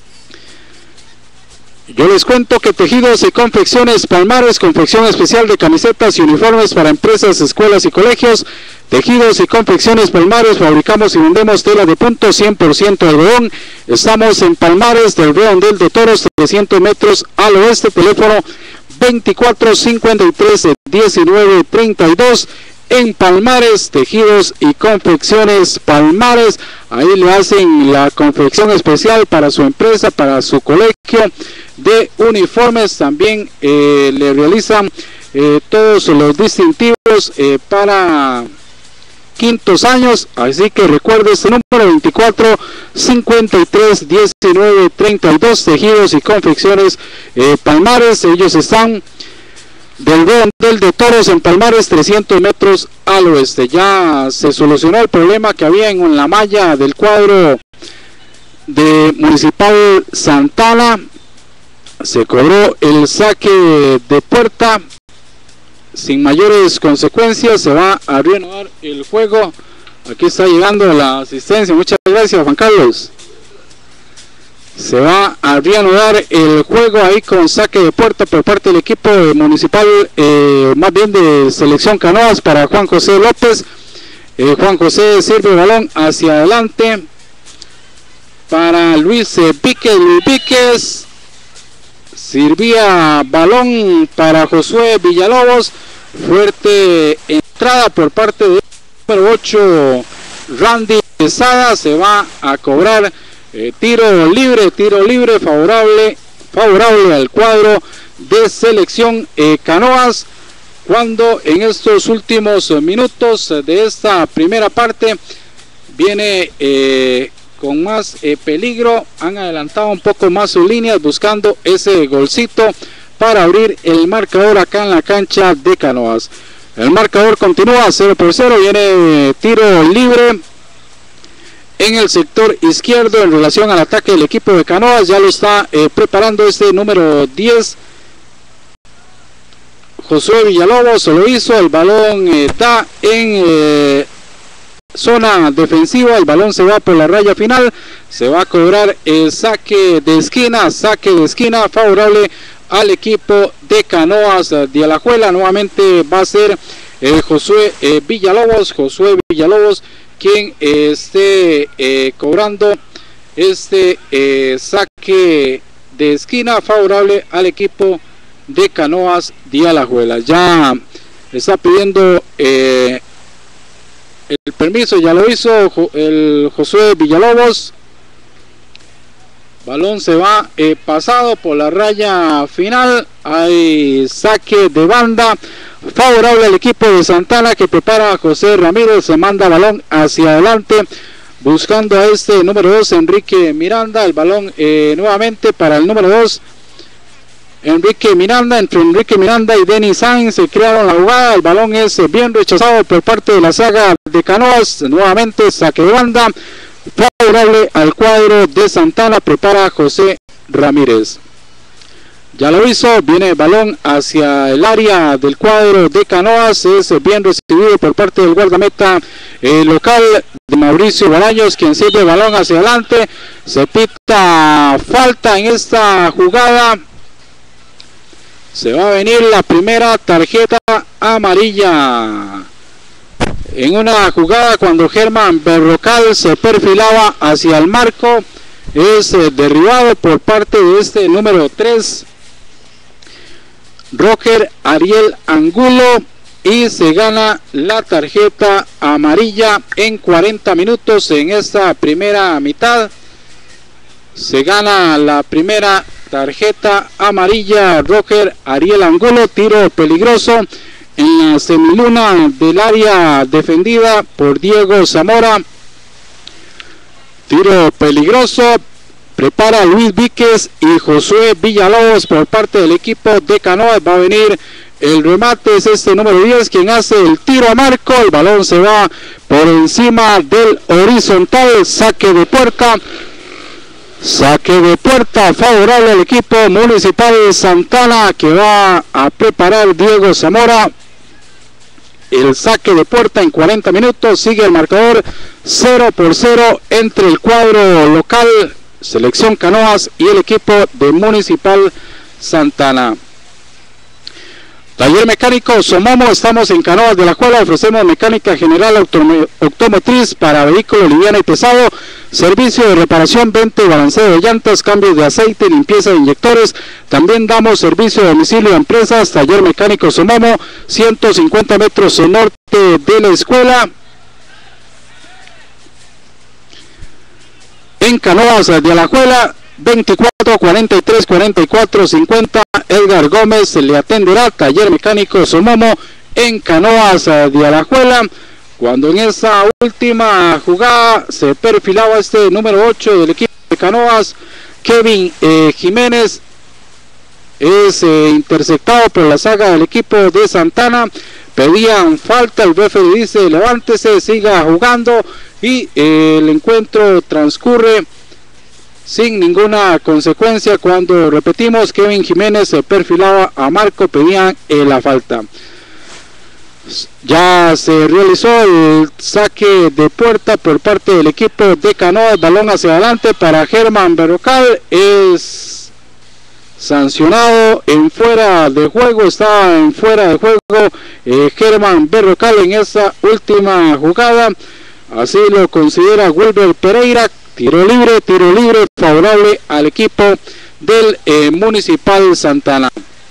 Yo les cuento que Tejidos y Confecciones Palmares, confección especial de camisetas y uniformes para empresas, escuelas y colegios. Tejidos y Confecciones Palmares, fabricamos y vendemos tela de punto 100% algodón. Estamos en Palmares del Redondel de Toros, 300 metros al oeste, teléfono 2453-1932. En Palmares, Tejidos y Confecciones Palmares, ahí le hacen la confección especial para su empresa, para su colegio de uniformes. También le realizan todos los distintivos para quintos años, así que recuerde este número 2453-1932, Tejidos y Confecciones Palmares. Ellos están del Redondel de Toros en Palmares, 300 metros al oeste. Ya se solucionó el problema que había en la malla del cuadro de Municipal Santana. Se cobró el saque de puerta sin mayores consecuencias. Se va a reanudar el juego. Aquí está llegando la asistencia. Muchas gracias, Juan Carlos. Se va a reanudar el juego ahí con saque de puerta por parte del equipo municipal, más bien de Selección Canoas, para Juan José López. Juan José sirve el balón hacia adelante para Luis Víquez. Luis Víquez sirvía balón para Josué Villalobos. Fuerte entrada por parte del número 8, Randy Quesada. Se va a cobrar tiro libre favorable al cuadro de Selección Canoas, cuando en estos últimos minutos de esta primera parte viene con más peligro. Han adelantado un poco más sus líneas buscando ese golcito para abrir el marcador acá en la cancha de Canoas. El marcador continúa 0-0, viene tiro libre en el sector izquierdo en relación al ataque del equipo de Canoas. Ya lo está preparando este número 10, Josué Villalobos. Lo hizo, el balón está en zona defensiva, el balón se va por la raya final, se va a cobrar el saque de esquina favorable al equipo de Canoas de Alajuela. Nuevamente va a ser Josué Villalobos quien esté cobrando este saque de esquina favorable al equipo de Canoas de Alajuela. Ya está pidiendo el permiso, ya lo hizo el Josué Villalobos. Balón se va pasado por la raya final. Hay saque de banda favorable al equipo de Santana, que prepara a José Ramírez. Se manda balón hacia adelante buscando a este número 2, Enrique Miranda. El balón nuevamente para el número 2, Enrique Miranda. Entre Enrique Miranda y Denis Sainz se crearon la jugada. El balón es bien rechazado por parte de la saga de Canoas. Nuevamente saque de banda favorable al cuadro de Santana. Prepara José Ramírez. Ya lo hizo, viene el balón hacia el área del cuadro de Canoas, es bien recibido por parte del guardameta local de Mauricio Bolaños, quien sirve el balón hacia adelante. Se pita falta en esta jugada. Se va a venir la primera tarjeta amarilla. En una jugada cuando Germán Berrocal se perfilaba hacia el marco, es derribado por parte de este número 3, Roger Ariel Angulo, y se gana la tarjeta amarilla en 40 minutos en esta primera mitad. Se gana la primera tarjeta amarilla Roger Ariel Angulo. Tiro peligroso en la semiluna del área defendida por Diego Zamora. Tiro peligroso. Prepara Luis Víquez y Josué Villalobos por parte del equipo de Canoas. Va a venir el remate, es este número 10 quien hace el tiro a marco. El balón se va por encima del horizontal. Saque de puerta. Saque de puerta favorable al equipo municipal de Santana, que va a preparar Diego Zamora. El saque de puerta en 40 minutos. Sigue el marcador 0-0 entre el cuadro local Selección Canoas y el equipo de Municipal Santana. Taller Mecánico Somomo, estamos en Canoas de la Juela, ofrecemos mecánica general automotriz para vehículos liviano y pesado, servicio de reparación, venta y balanceo de llantas, cambios de aceite, limpieza de inyectores. También damos servicio de domicilio a empresas. Taller Mecánico Somomo, 150 metros al norte de la escuela, en Canoas de Alajuela. 24 43 44 50. Edgar Gómez le atenderá. Taller Mecánico Somomo en Canoas de Alajuela. Cuando en esa última jugada se perfilaba este número 8 del equipo de Canoas, Kevin Jiménez, es interceptado por la saga del equipo de Santana. Pedían falta, el refe le dice levántese, siga jugando, y el encuentro transcurre sin ninguna consecuencia. Cuando, repetimos, Kevin Jiménez se perfilaba a marco, pedían la falta. Ya se realizó el saque de puerta por parte del equipo de Canoas. Balón hacia adelante para Germán Berrocal, es sancionado en fuera de juego. Estaba en fuera de juego Germán Berrocal en esa última jugada, así lo considera Wilber Pereira. Tiro libre favorable al equipo del Municipal Santana.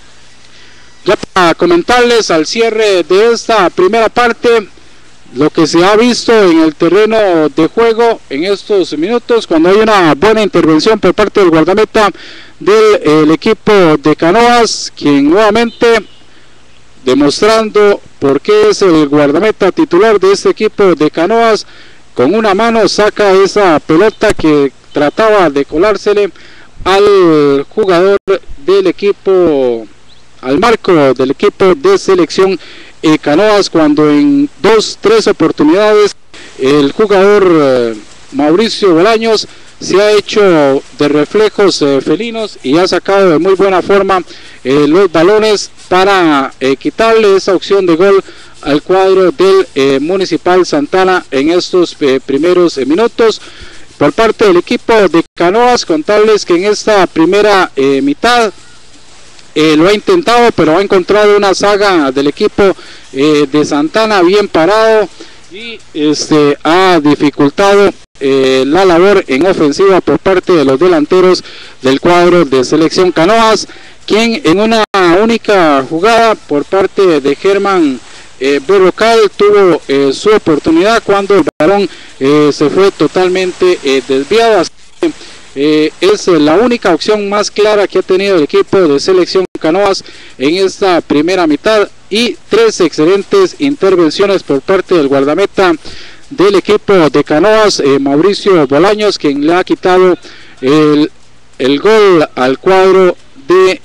Ya para comentarles al cierre de esta primera parte lo que se ha visto en el terreno de juego en estos minutos, cuando hay una buena intervención por parte del guardameta del equipo de Canoas, quien nuevamente, demostrando por qué es el guardameta titular de este equipo de Canoas, con una mano saca esa pelota que trataba de colársele al jugador del equipo, al marco del equipo de Selección Canoas, cuando en 2-3 oportunidades el jugador Mauricio Bolaños se ha hecho de reflejos felinos y ha sacado de muy buena forma los balones para quitarle esa opción de gol al cuadro del Municipal Santana en estos primeros minutos. Por parte del equipo de Canoas, contarles que en esta primera mitad lo ha intentado, pero ha encontrado una saga del equipo de Santana bien parado, y ha dificultado la labor en ofensiva por parte de los delanteros del cuadro de Selección Canoas, quien en una única jugada por parte de Germán Berrocal tuvo su oportunidad cuando el balón se fue totalmente desviado. Así que, es la única opción más clara que ha tenido el equipo de Selección Canoas en esta primera mitad, y 3 excelentes intervenciones por parte del guardameta del equipo de Canoas, Mauricio Bolaños, quien le ha quitado el gol al cuadro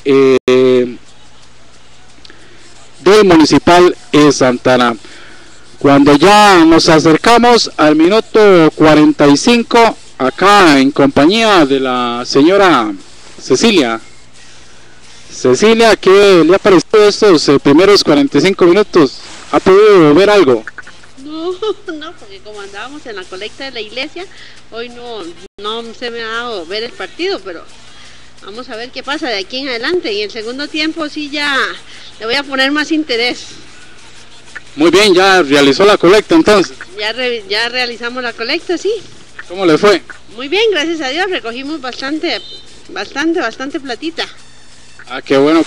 de del Municipal Santana. cuando ya nos acercamos al minuto 45, acá en compañía de la señora Cecilia. Cecilia, ¿qué le ha parecido estos primeros 45 minutos? ¿Ha podido ver algo? No, porque como andábamos en la colecta de la iglesia, hoy no se me ha dado ver el partido, pero vamos a ver qué pasa de aquí en adelante. Y el segundo tiempo sí ya le voy a poner más interés. Muy bien, ya realizó la colecta entonces. Ya realizamos la colecta, sí. ¿Cómo le fue? Muy bien, gracias a Dios, recogimos bastante platita. Ah, qué bueno.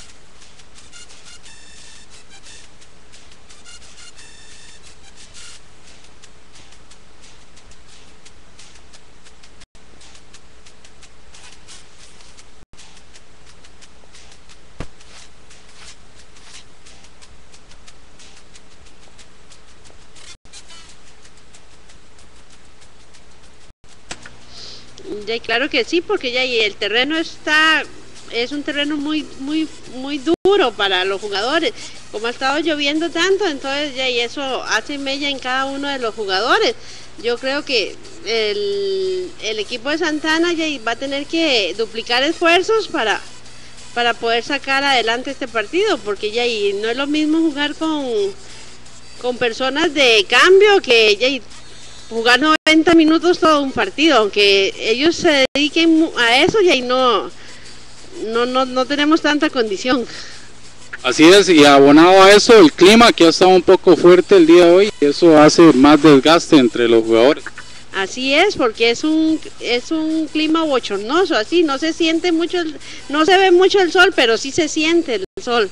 Ya, claro que sí, porque ya el terreno es un terreno muy duro para los jugadores. Como ha estado lloviendo tanto, entonces ya y eso hace mella en cada uno de los jugadores. Yo creo que el equipo de Santana ya va a tener que duplicar esfuerzos para poder sacar adelante este partido, porque ya y no es lo mismo jugar con personas de cambio que ya y jugar 90 minutos todo un partido, aunque ellos se dediquen a eso y ahí no tenemos tanta condición. Así es, y abonado a eso, el clima que ha estado un poco fuerte el día de hoy, eso hace más desgaste entre los jugadores. Así es, porque es un clima bochornoso, así no se siente mucho, no se ve mucho el sol, pero sí se siente el sol.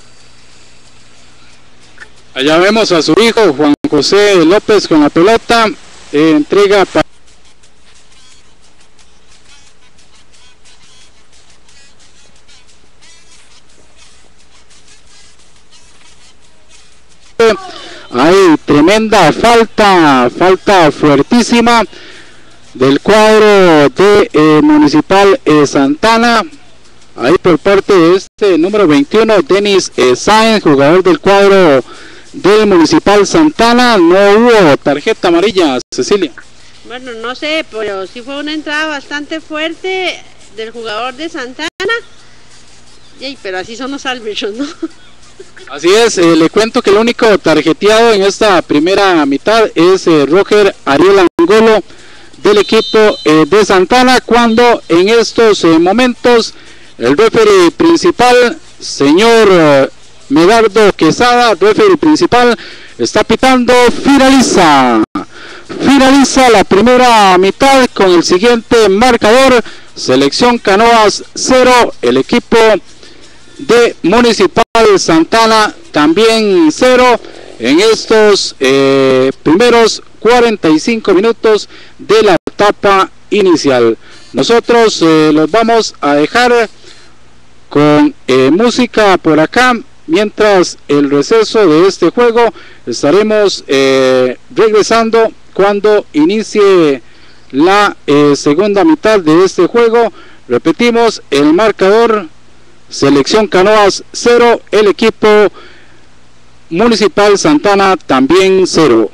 Allá vemos a su hijo Juan José López con la pelota, entrega para hay tremenda falta fuertísima del cuadro de Municipal Santana, ahí por parte de este número 21, Denis Sáenz, jugador del cuadro del Municipal Santana. No hubo tarjeta amarilla, Cecilia. Bueno, no sé, pero sí fue una entrada bastante fuerte del jugador de Santana. Pero así son los árbitros, ¿no? Así es, le cuento que el único tarjeteado en esta primera mitad es Roger Ariel Angolo del equipo de Santana, cuando en estos momentos el referee principal, señor Medardo Quesada, referee principal, está pitando, finaliza la primera mitad con el siguiente marcador: Selección Canoas 0, el equipo de Municipal Santana también 0 en estos primeros 45 minutos de la etapa inicial. Nosotros los vamos a dejar con música por acá. Mientras el receso de este juego, estaremos regresando cuando inicie la segunda mitad de este juego. Repetimos el marcador: Selección Canoas 0, el equipo Municipal Santana también 0.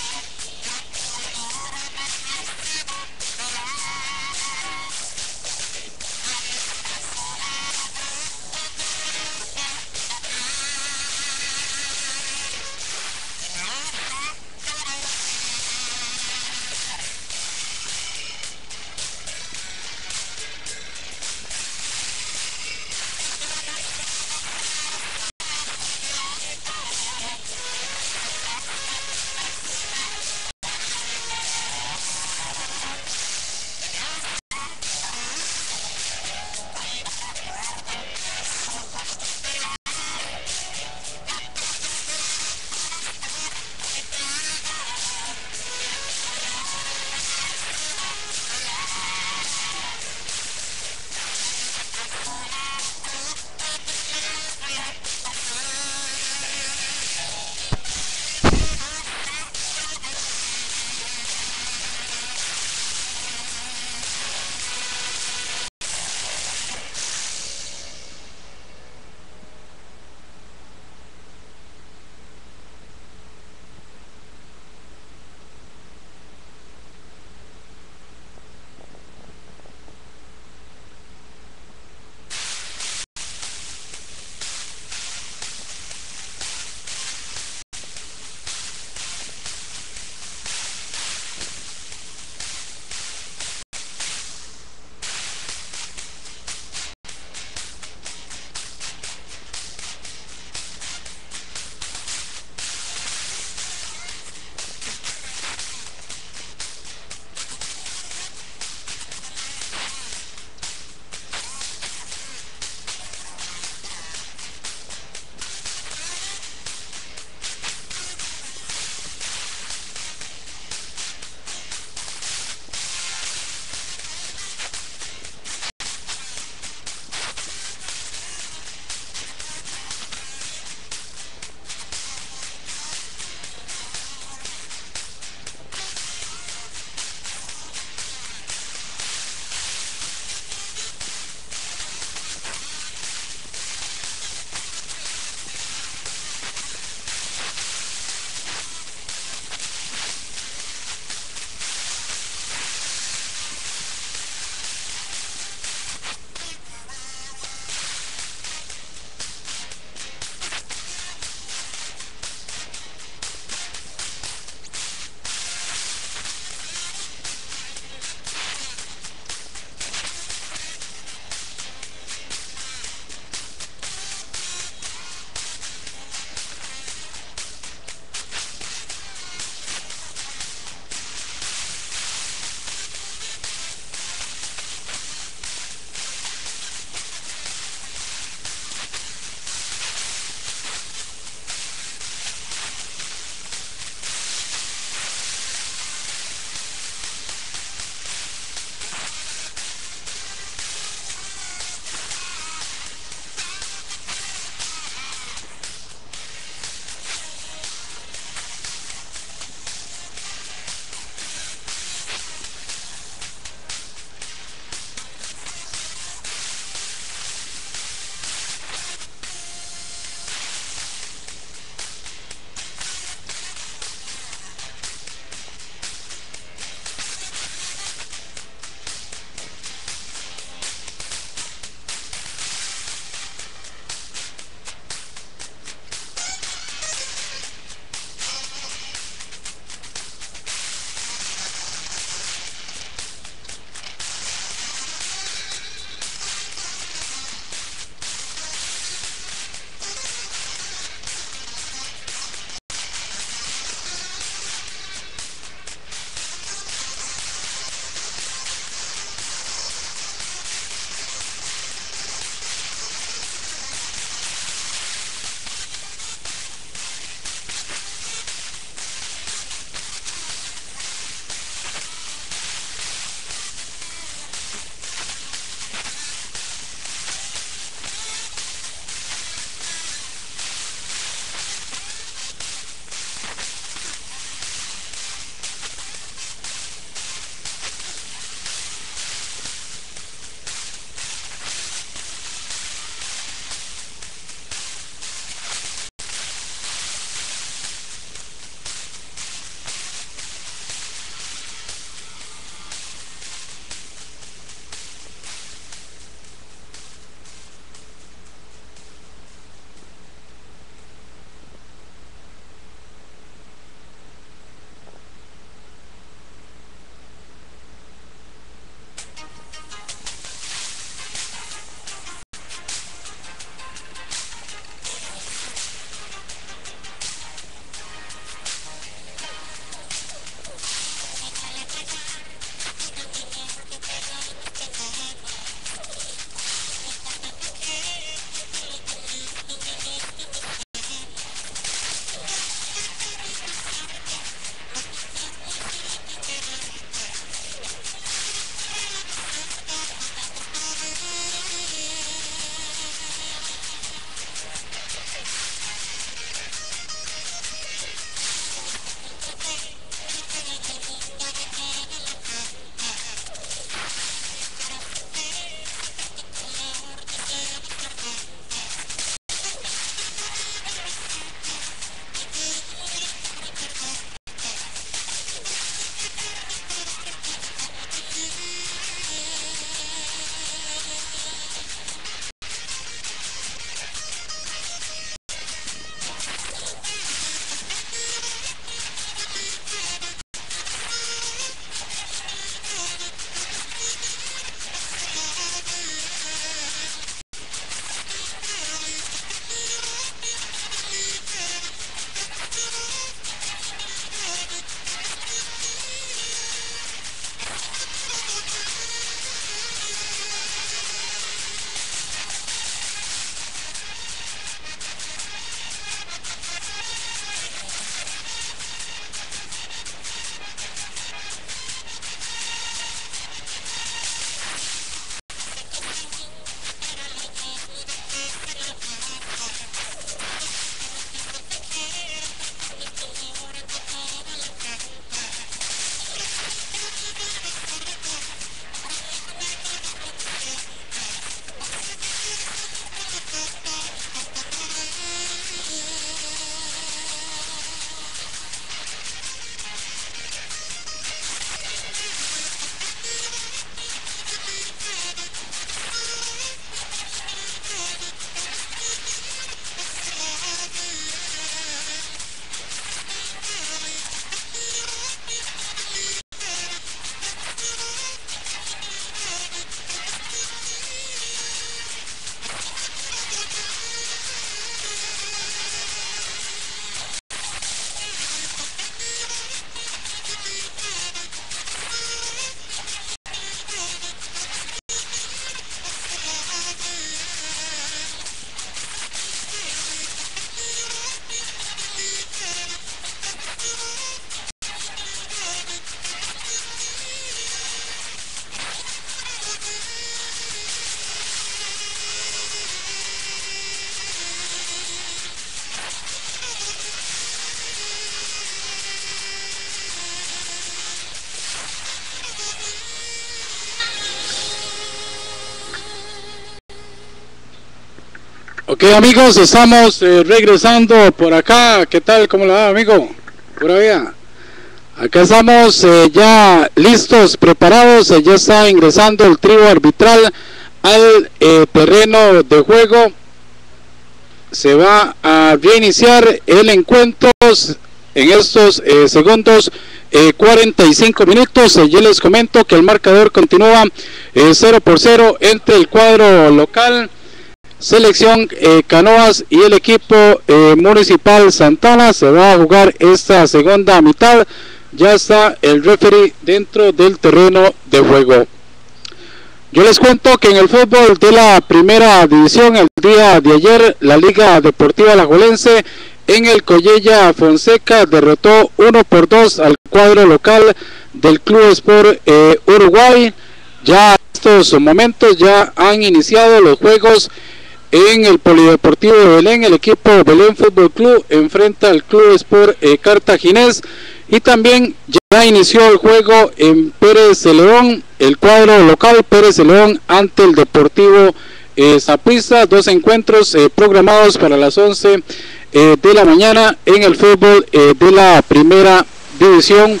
Ok, amigos, estamos regresando por acá. ¿Qué tal? ¿Cómo le va, amigo? Por allá. Acá estamos ya listos, preparados. Ya está ingresando el trío arbitral al terreno de juego. Se va a reiniciar el encuentro en estos segundos 45 minutos. Yo les comento que el marcador continúa 0-0 entre el cuadro local, Selección Canoas, y el equipo Municipal Santana. Se va a jugar esta segunda mitad. Ya está el referee dentro del terreno de juego. Yo les cuento que en el fútbol de la primera división, el día de ayer, la Liga Deportiva Alajuelense en el Collella Fonseca derrotó 1-2 al cuadro local del Club Sport Uruguay. Ya en estos momentos ya han iniciado los juegos en el Polideportivo de Belén. El equipo Belén Fútbol Club enfrenta al Club Sport Cartaginés, y también ya inició el juego en Pérez de León, el cuadro local Pérez de León ante el Deportivo Saprissa. Dos encuentros programados para las 11 de la mañana en el fútbol de la primera división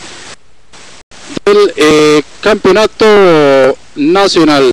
del campeonato nacional.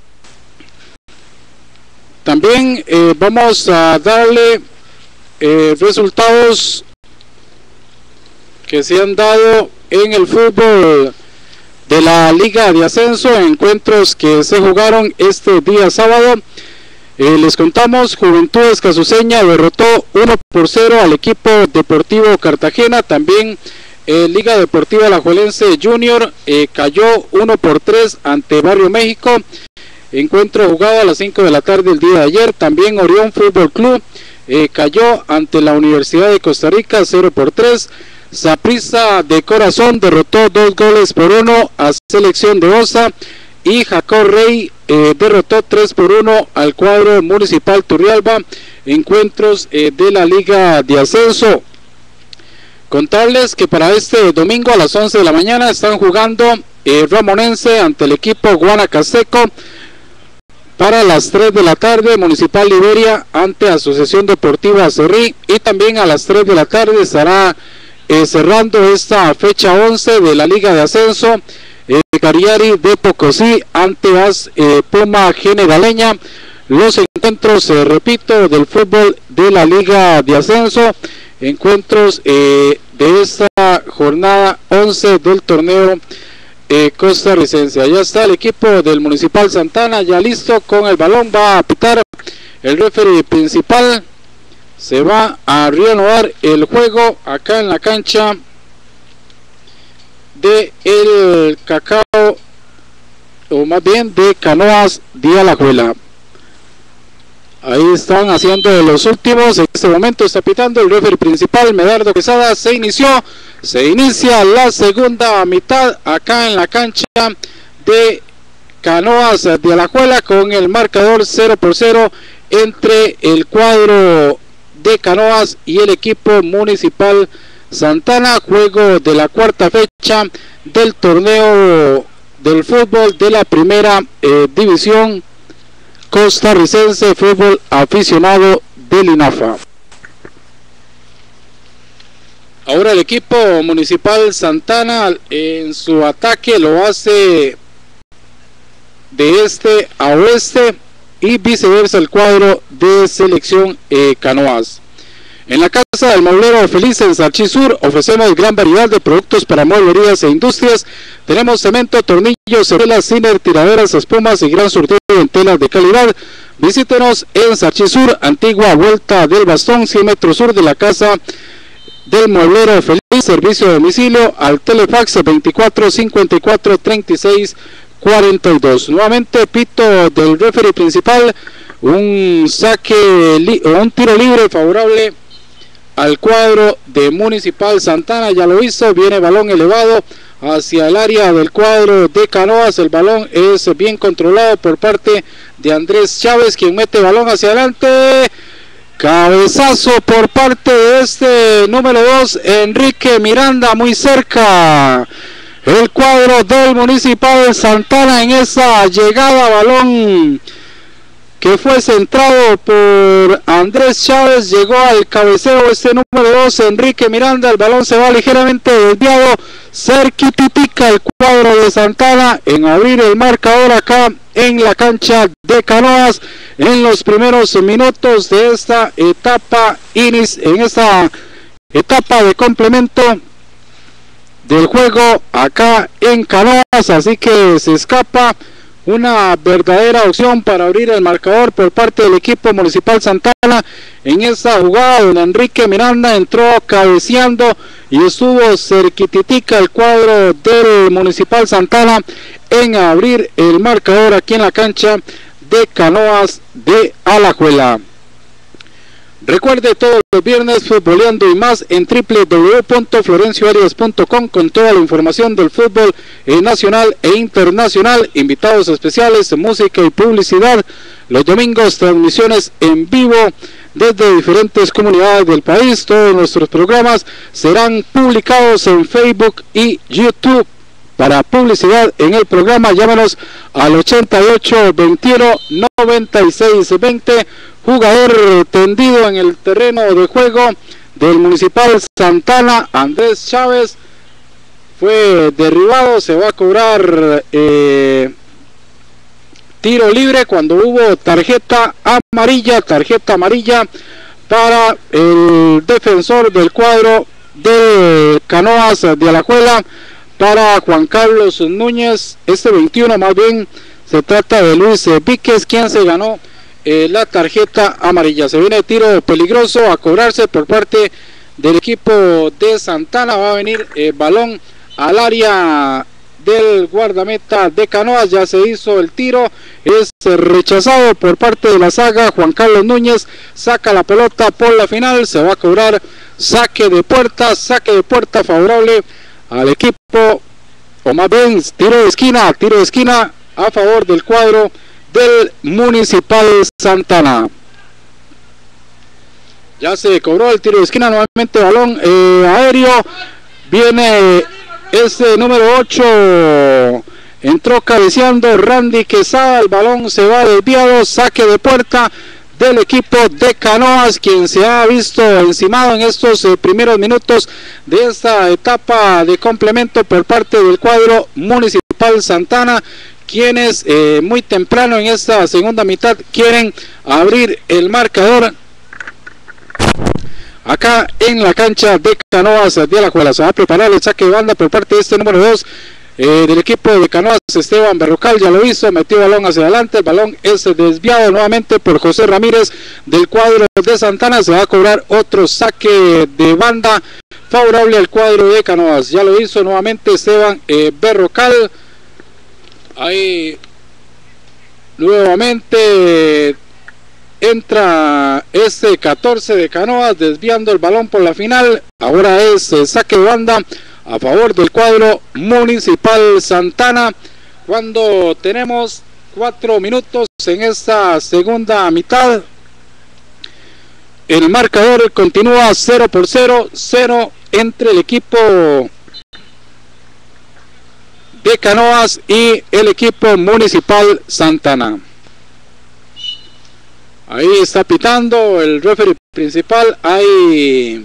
También vamos a darle resultados que se han dado en el fútbol de la Liga de Ascenso, encuentros que se jugaron este día sábado. Les contamos: Juventud Escasuseña derrotó 1-0 al equipo Deportivo Cartagena. También Liga Deportiva Alajuelense Junior cayó 1-3 ante Barrio México. Encuentro jugado a las 5 de la tarde el día de ayer. También Orión Fútbol Club cayó ante la Universidad de Costa Rica 0-3. Saprissa de Corazón derrotó 2-1 a Selección de Osa, y Jacob Rey derrotó 3-1 al cuadro Municipal Turrialba. Encuentros de la Liga de Ascenso. Contarles que para este domingo a las 11 de la mañana están jugando Ramonense ante el equipo Guanacasteco. Para las 3 de la tarde, Municipal Liberia ante Asociación Deportiva Cerrí. Y también a las 3 de la tarde estará cerrando esta fecha 11 de la Liga de Ascenso, Cariari de Pocosí ante Puma Generaleña. Los encuentros, repito, del fútbol de la Liga de Ascenso, encuentros de esta jornada 11 del torneo costarricense. Allá está el equipo del Municipal Santana, ya listo con el balón. Va a pitar el referee principal. Se va a reanudar el juego acá en la cancha de el Cacao, o más bien de Canoas de Alajuela. Ahí están haciendo los últimos. En este momento está pitando el referee principal, Medardo Quesada. Se inicia la segunda mitad acá en la cancha de Canoas de Alajuela, con el marcador 0-0 entre el cuadro de Canoas y el equipo Municipal Santana. Juego de la cuarta fecha del torneo del fútbol de la primera división costarricense, fútbol aficionado del INAFA. Ahora el equipo Municipal Santana en su ataque lo hace de este a oeste, y viceversa el cuadro de Selección Canoas. En la Casa del Mueblero Feliz en Sarchí Sur ofrecemos gran variedad de productos para mueblerías e industrias. Tenemos cemento, tornillos, cerelas, ciner, tiraderas, espumas y gran surtido en telas de calidad. Visítenos en Sarchí Sur, antigua Vuelta del Bastón, 100 metros sur de la Casa del Mueblero Feliz. Servicio de domicilio al telefax 24 54 36 42. Nuevamente pito del referee principal, un un tiro libre favorable al cuadro de Municipal Santana. Ya lo hizo, viene balón elevado hacia el área del cuadro de Canoas. El balón es bien controlado por parte de Andrés Chávez, quien mete balón hacia adelante. Cabezazo por parte de este número 2, Enrique Miranda, muy cerca el cuadro del Municipal Santana en esa llegada. Balón que fue centrado por Andrés Chávez, llegó al cabeceo este número 2, Enrique Miranda, el balón se va ligeramente desviado, cerquititica el cuadro de Santana en abrir el marcador acá en la cancha de Canoas en los primeros minutos de esta etapa de complemento del juego acá en Canoas, así que se escapa una verdadera opción para abrir el marcador por parte del equipo municipal Santana en esa jugada donde Enrique Miranda entró cabeceando y estuvo cerquititica el cuadro del municipal Santana en abrir el marcador aquí en la cancha de Canoas de Alajuela. Recuerde todos los viernes futboleando y más en www.florencioarias.com con toda la información del fútbol nacional e internacional, invitados especiales, música y publicidad. Los domingos transmisiones en vivo desde diferentes comunidades del país. Todos nuestros programas serán publicados en Facebook y YouTube. Para publicidad en el programa, llámanos al 88 21 96 20. Jugador tendido en el terreno de juego del municipal Santana, Andrés Chávez, fue derribado. Se va a cobrar tiro libre cuando hubo tarjeta amarilla para el defensor del cuadro de Canoas de Alajuela, para Juan Carlos Núñez, 21 más bien, se trata de Luis Víquez, quien se ganó la tarjeta amarilla. Se viene tiro peligroso a cobrarse por parte del equipo de Santana. Va a venir balón al área del guardameta de Canoas. Ya se hizo el tiro, es rechazado por parte de la saga. Juan Carlos Núñez saca la pelota por la final. Se va a cobrar saque de puerta favorable al equipo, o más bien tiro de esquina a favor del cuadro del municipal Santana. Ya se cobró el tiro de esquina, nuevamente balón aéreo, viene este número 8, entró cabeceando Randy Quesada, el balón se va desviado, saque de puerta del equipo de Canoas, quien se ha visto encimado en estos primeros minutos de esta etapa de complemento por parte del cuadro municipal Santana, quienes muy temprano en esta segunda mitad quieren abrir el marcador acá en la cancha de Canoas de Alajuela. Se va a preparar el saque de banda por parte de este número 2 del equipo de Canoas, Esteban Berrocal, ya lo hizo, metió el balón hacia adelante, el balón es desviado nuevamente por José Ramírez del cuadro de Santana. Se va a cobrar otro saque de banda favorable al cuadro de Canoas, ya lo hizo nuevamente Esteban Berrocal. Ahí nuevamente entra este 14 de Canoas desviando el balón por la final. Ahora es saque de banda a favor del cuadro municipal Santana, cuando tenemos 4 minutos en esta segunda mitad. El marcador continúa 0-0 entre el equipo de Canoas y el equipo municipal Santana. Ahí está pitando el referee principal. Hay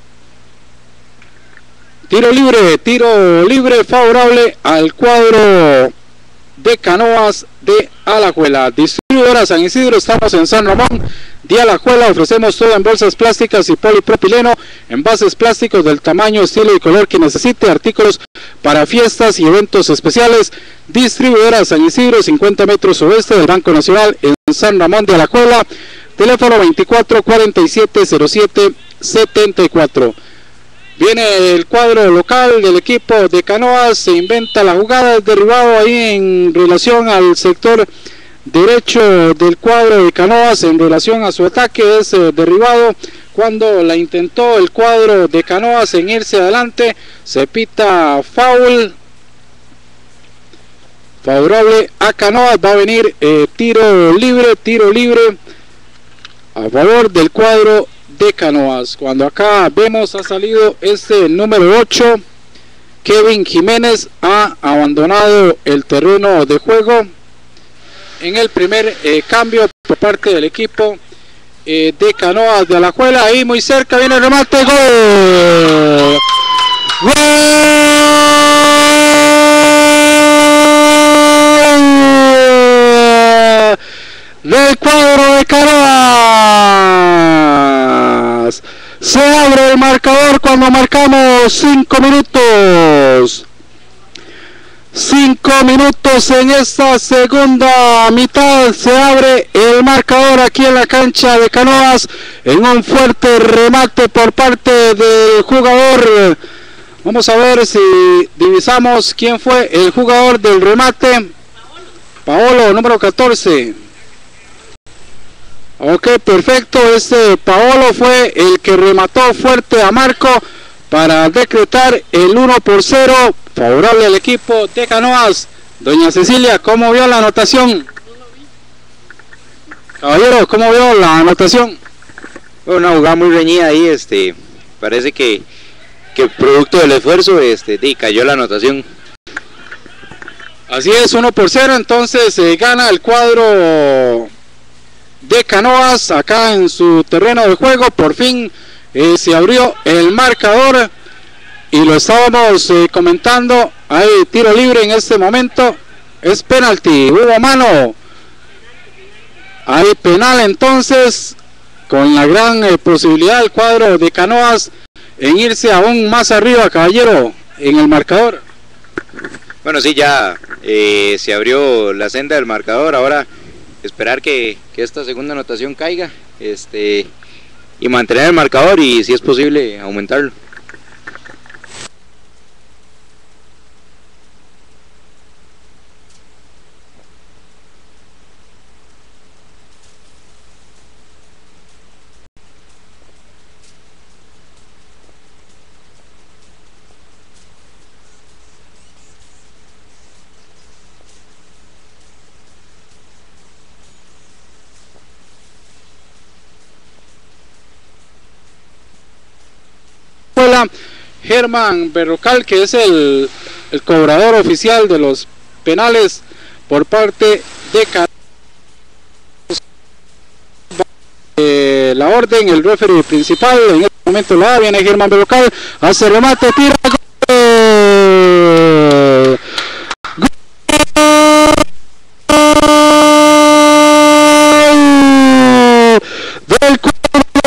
tiro libre favorable al cuadro de Canoas de Alajuela. Distribuidora San Isidro, estamos en San Ramón de Alajuela. Ofrecemos todo en bolsas plásticas y polipropileno, envases plásticos del tamaño, estilo y color que necesite, artículos para fiestas y eventos especiales. Distribuidora San Isidro, 50 metros oeste del Banco Nacional en San Ramón de Alajuela. Teléfono 24 47 07 74. Viene el cuadro local del equipo de Canoas, se inventa la jugada, es derribado ahí en relación al sector derecho del cuadro de Canoas, en relación a su ataque, es derribado cuando la intentó el cuadro de Canoas en irse adelante. Se pita foul favorable a Canoas. Va a venir tiro libre a favor del cuadro de Canoas. Cuando acá vemos ha salido este número 8, Kevin Jiménez, ha abandonado el terreno de juego. en el primer cambio por parte del equipo de Canoas de Alajuela. Ahí muy cerca viene el remate, gol. ¡Gol! Del cuadro de Canoas. Se abre el marcador cuando marcamos 5 minutos. 5 minutos en esta segunda mitad. Se abre el marcador aquí en la cancha de Canoas en un fuerte remate por parte del jugador. Vamos a ver si divisamos quién fue el jugador del remate. Paolo, número 14. Ok, perfecto. Este Paolo fue el que remató fuerte a Marco para decretar el 1-0 favorable al equipo de Canoas. Doña Cecilia, ¿cómo vio la anotación? Caballero, ¿cómo vio la anotación? Bueno, una jugada muy reñida ahí, parece que producto del esfuerzo, cayó la anotación. Así es, 1-0, entonces gana el cuadro de Canoas acá en su terreno de juego. Por fin se abrió el marcador y lo estábamos comentando. Hay tiro libre en este momento, es penalti, hubo mano, hay penal, entonces con la gran posibilidad del cuadro de Canoas en irse aún más arriba, caballero, en el marcador. Bueno, sí, ya se abrió la senda del marcador. Ahora esperar que esta segunda anotación caiga, y mantener el marcador y, si es posible, aumentarlo. Germán Berrocal, que es el cobrador oficial de los penales por parte de Canoas. La orden, el referee principal en este momento la da, viene Germán Berrocal, hace remate, tira, gol. Del cuadro de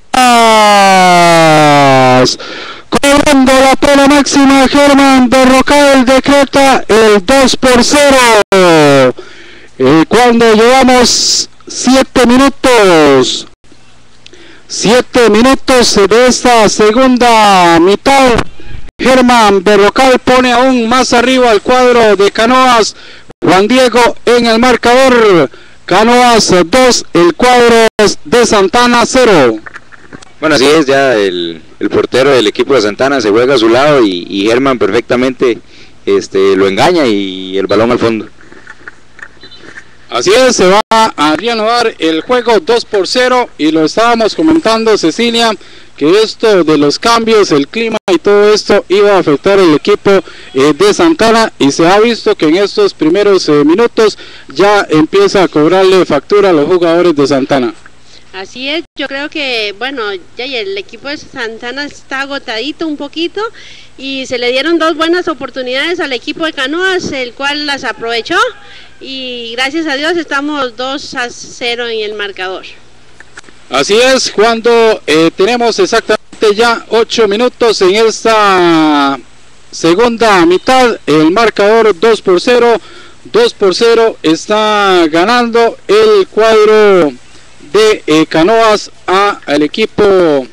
Canoas. Cobrando la pena máxima, Germán Berrocal decreta el 2-0. Cuando llevamos 7 minutos. 7 minutos de esta segunda mitad, Germán Berrocal pone aún más arriba al cuadro de Canoas. Juan Diego en el marcador. Canoas 2, el cuadro de Santana 0. Bueno, así es, ya el portero del equipo de Santana se juega a su lado y Germán perfectamente lo engaña y el balón al fondo. Así es, se va a reanudar el juego 2-0 y lo estábamos comentando, Cecilia, que esto de los cambios, el clima y todo esto iba a afectar el equipo de Santana, y se ha visto que en estos primeros minutos ya empieza a cobrarle factura a los jugadores de Santana. Así es, yo creo que, bueno, ya el equipo de Santana está agotadito un poquito y se le dieron 2 buenas oportunidades al equipo de Canoas, el cual las aprovechó y gracias a Dios estamos 2-0 en el marcador. Así es, cuando tenemos exactamente ya 8 minutos en esta segunda mitad, el marcador 2-0, 2-0 está ganando el cuadro de Canoas al equipo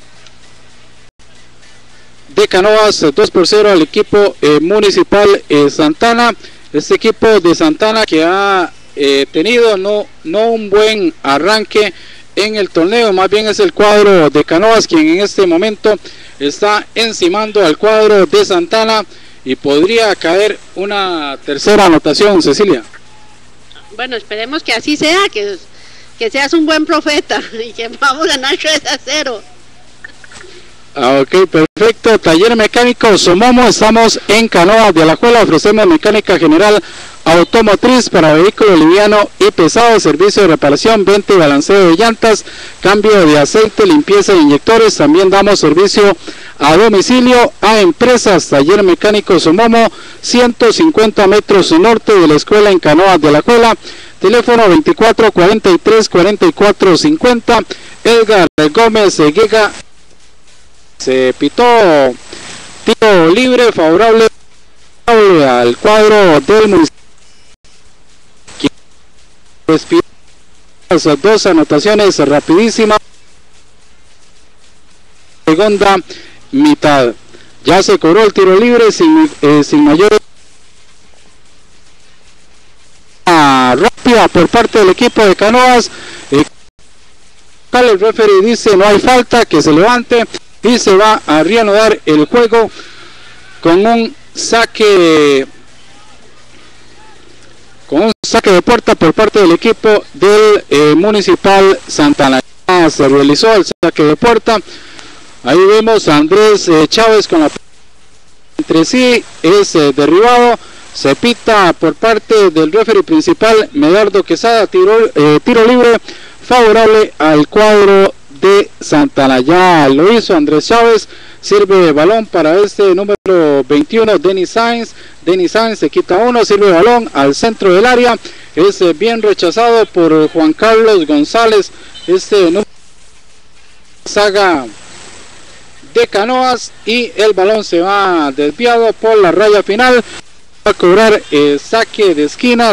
de Canoas, 2-0 al equipo municipal Santana. Este equipo de Santana que ha tenido no un buen arranque en el torneo, más bien es el cuadro de Canoas quien en este momento está encimando al cuadro de Santana y podría caer una tercera anotación, Cecilia. Bueno, esperemos que así sea, que seas un buen profeta y que vamos a ganar 3-0. Ok, perfecto. Perfecto, Taller Mecánico Somomo, estamos en Canoas de Alajuela, ofrecemos mecánica general automotriz para vehículo liviano y pesado, servicio de reparación, venta y balanceo de llantas, cambio de aceite, limpieza de inyectores, también damos servicio a domicilio a empresas. Taller Mecánico Somomo, 150 metros norte de la escuela en Canoas de Alajuela, teléfono 24 43 44 50, Edgar Gómez Guega. Se pitó tiro libre favorable al cuadro del municipio. Las dos anotaciones rapidísimas. Segunda mitad. Ya se cobró el tiro libre sin mayor rápida por parte del equipo de Canoas. El referee dice no hay falta, que se levante y se va a reanudar el juego con un saque de puerta por parte del equipo del Municipal Santana. Se realizó el saque de puerta. Ahí vemos a Andrés Chávez con la entre sí, es derribado. Se pita por parte del referee principal Medardo Quesada, tiro libre favorable al cuadro de Santana. Ya lo hizo Andrés Chávez, sirve balón para este número 21, Denis Sainz se quita uno, sirve balón al centro del área, es bien rechazado por Juan Carlos González, este número saga de Canoas, y el balón se va desviado por la raya final. Va a cobrar saque de esquina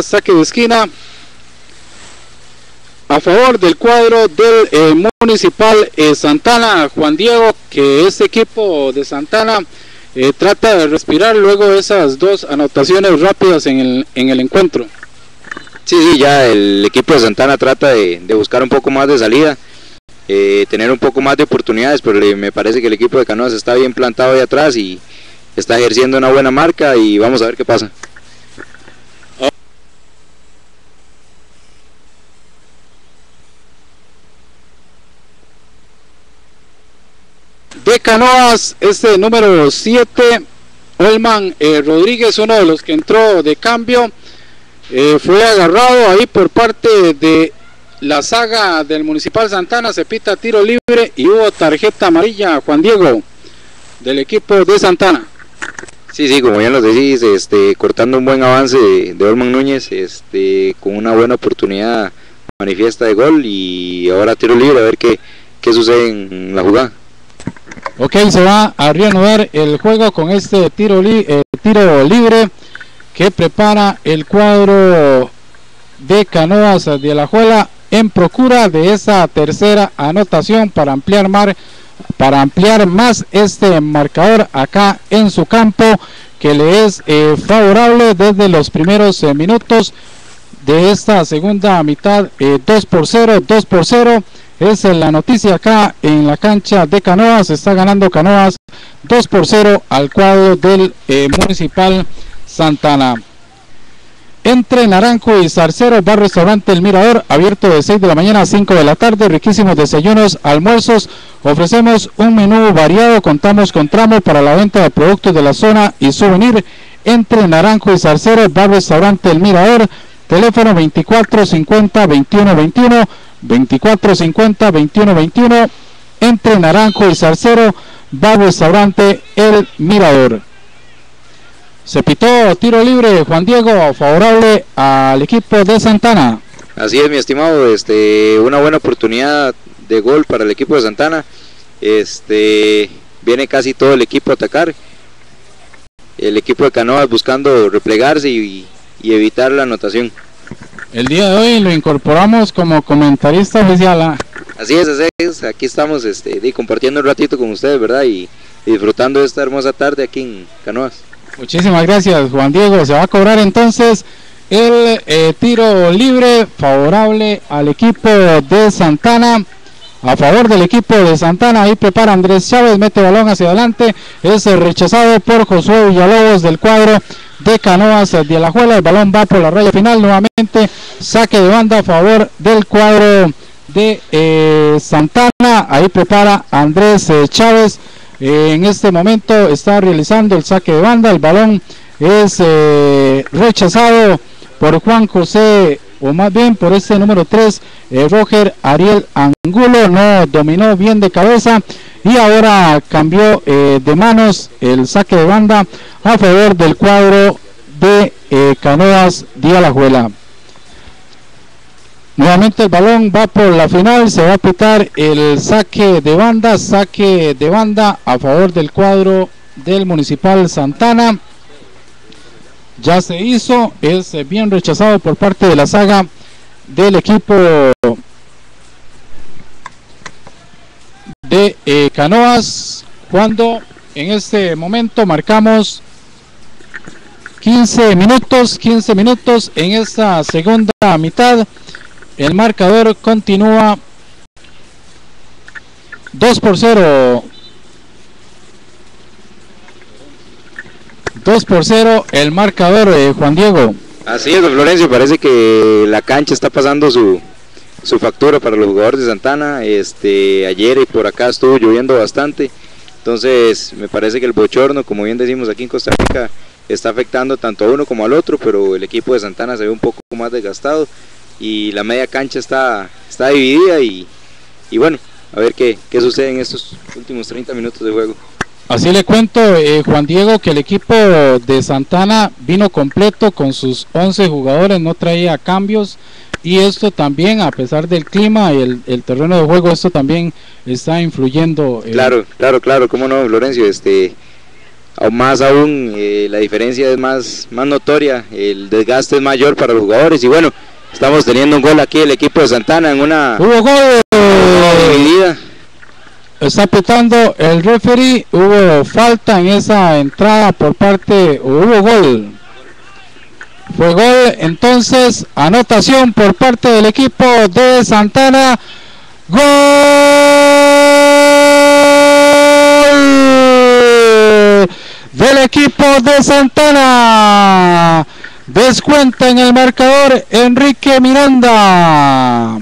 a favor del cuadro del Municipal Santana. Juan Diego, que este equipo de Santana trata de respirar luego de esas dos anotaciones rápidas en el encuentro. Sí, ya el equipo de Santana trata de buscar un poco más de salida, tener un poco más de oportunidades, pero me parece que el equipo de Canoas está bien plantado ahí atrás y está ejerciendo una buena marca, y vamos a ver qué pasa. De Canoas, este número 7, Olman Rodríguez, uno de los que entró de cambio, fue agarrado ahí por parte de la saga del Municipal Santana. Se pita tiro libre y hubo tarjeta amarilla, Juan Diego, del equipo de Santana. Sí, como ya nos decís, cortando un buen avance de Olman Núñez, con una buena oportunidad manifiesta de gol, y ahora tiro libre, a ver qué sucede en la jugada. Ok, se va a reanudar el juego con este tiro libre que prepara el cuadro de Canoas de Alajuela en procura de esa tercera anotación para ampliar más este marcador acá en su campo, que le es favorable desde los primeros minutos de esta segunda mitad. 2-0 es la noticia acá en la cancha de Canoas. Está ganando Canoas 2-0 al cuadro del Municipal Santana. Entre Naranjo y Zarcero, bar restaurante El Mirador, abierto de 6 de la mañana a 5 de la tarde, riquísimos desayunos, almuerzos, ofrecemos un menú variado, contamos con tramo para la venta de productos de la zona y souvenir. Entre Naranjo y Zarcero, bar restaurante El Mirador, teléfono 2450-2121, 2450-2121, entre Naranjo y Zarcero, bar restaurante El Mirador. Se pitó tiro libre, Juan Diego, favorable al equipo de Santana. Así es, mi estimado, una buena oportunidad de gol para el equipo de Santana. Viene casi todo el equipo a atacar. El equipo de Canoas buscando replegarse y evitar la anotación. El día de hoy lo incorporamos como comentarista oficial. Así es, aquí estamos compartiendo un ratito con ustedes, ¿verdad? Y disfrutando de esta hermosa tarde aquí en Canoas. Muchísimas gracias, Juan Diego. Se va a cobrar entonces el tiro libre favorable al equipo de Santana, a favor del equipo de Santana. Ahí prepara Andrés Chávez, mete balón hacia adelante, es rechazado por Josué Villalobos del cuadro de Canoas de Alajuela. El balón va por la raya final, nuevamente saque de banda a favor del cuadro de Santana. Ahí prepara Andrés Chávez, en este momento está realizando el saque de banda. El balón es rechazado por Juan José, o más bien por este número 3, Roger Ariel Angulo. No dominó bien de cabeza y ahora cambió de manos el saque de banda a favor del cuadro de Canoas de Alajuela. Nuevamente el balón va por la final, se va a pitar el saque de banda a favor del cuadro del Municipal Santana. Ya se hizo, es bien rechazado por parte de la saga del equipo de Canoas, cuando en este momento marcamos 15 minutos en esta segunda mitad. El marcador continúa 2-0. 2-0 el marcador, Juan Diego. Así es, don Florencio, parece que la cancha está pasando su factura para los jugadores de Santana. Ayer y por acá estuvo lloviendo bastante, entonces me parece que el bochorno, como bien decimos aquí en Costa Rica, está afectando tanto a uno como al otro, pero el equipo de Santana se ve un poco más desgastado y la media cancha está dividida y bueno, a ver qué sucede en estos últimos 30 minutos de juego. Así le cuento, Juan Diego, que el equipo de Santana vino completo con sus 11 jugadores, no traía cambios, y esto también, a pesar del clima y el terreno de juego, esto también está influyendo. Claro, cómo no, Florencio, más aún la diferencia es más notoria, el desgaste es mayor para los jugadores, y bueno, estamos teniendo un gol aquí el equipo de Santana en una... ¡Hubo gol! Dividida. Está pitando el referee, hubo falta en esa entrada por parte, hubo gol. Fue gol, entonces, anotación por parte del equipo de Santana. ¡Gol! Del equipo de Santana. Descuenta en el marcador Enrique Miranda.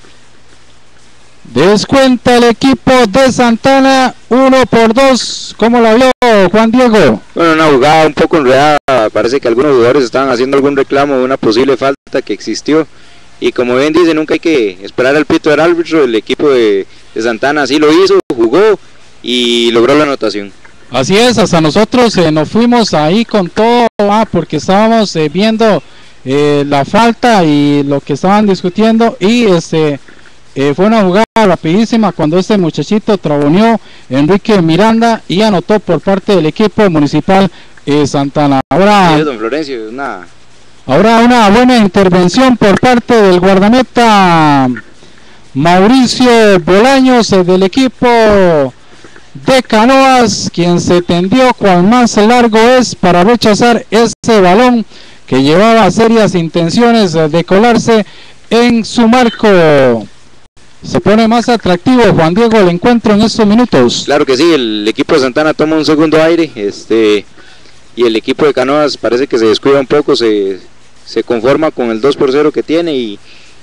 Descuenta el equipo de Santana 1-2. ¿Cómo la vio, Juan Diego? Bueno, una jugada un poco enredada. Parece que algunos jugadores estaban haciendo algún reclamo de una posible falta que existió. Y como bien dice, nunca hay que esperar al pito del árbitro. El equipo de Santana así lo hizo, jugó y logró la anotación. Así es, hasta nosotros nos fuimos ahí con todo, porque estábamos viendo la falta y lo que estaban discutiendo, y fue una jugada rapidísima cuando este muchachito traboneó Enrique Miranda y anotó por parte del equipo municipal Santana. Ahora, sí, don Florencio, ahora una buena intervención por parte del guardameta Mauricio Bolaños del equipo de Canoas, quien se tendió cual más largo es para rechazar ese balón que llevaba serias intenciones de colarse en su marco. Se pone más atractivo, Juan Diego, el encuentro en estos minutos. Claro que sí, el equipo de Santana toma un segundo aire, y el equipo de Canoas parece que se descuida un poco, se conforma con el 2-0 que tiene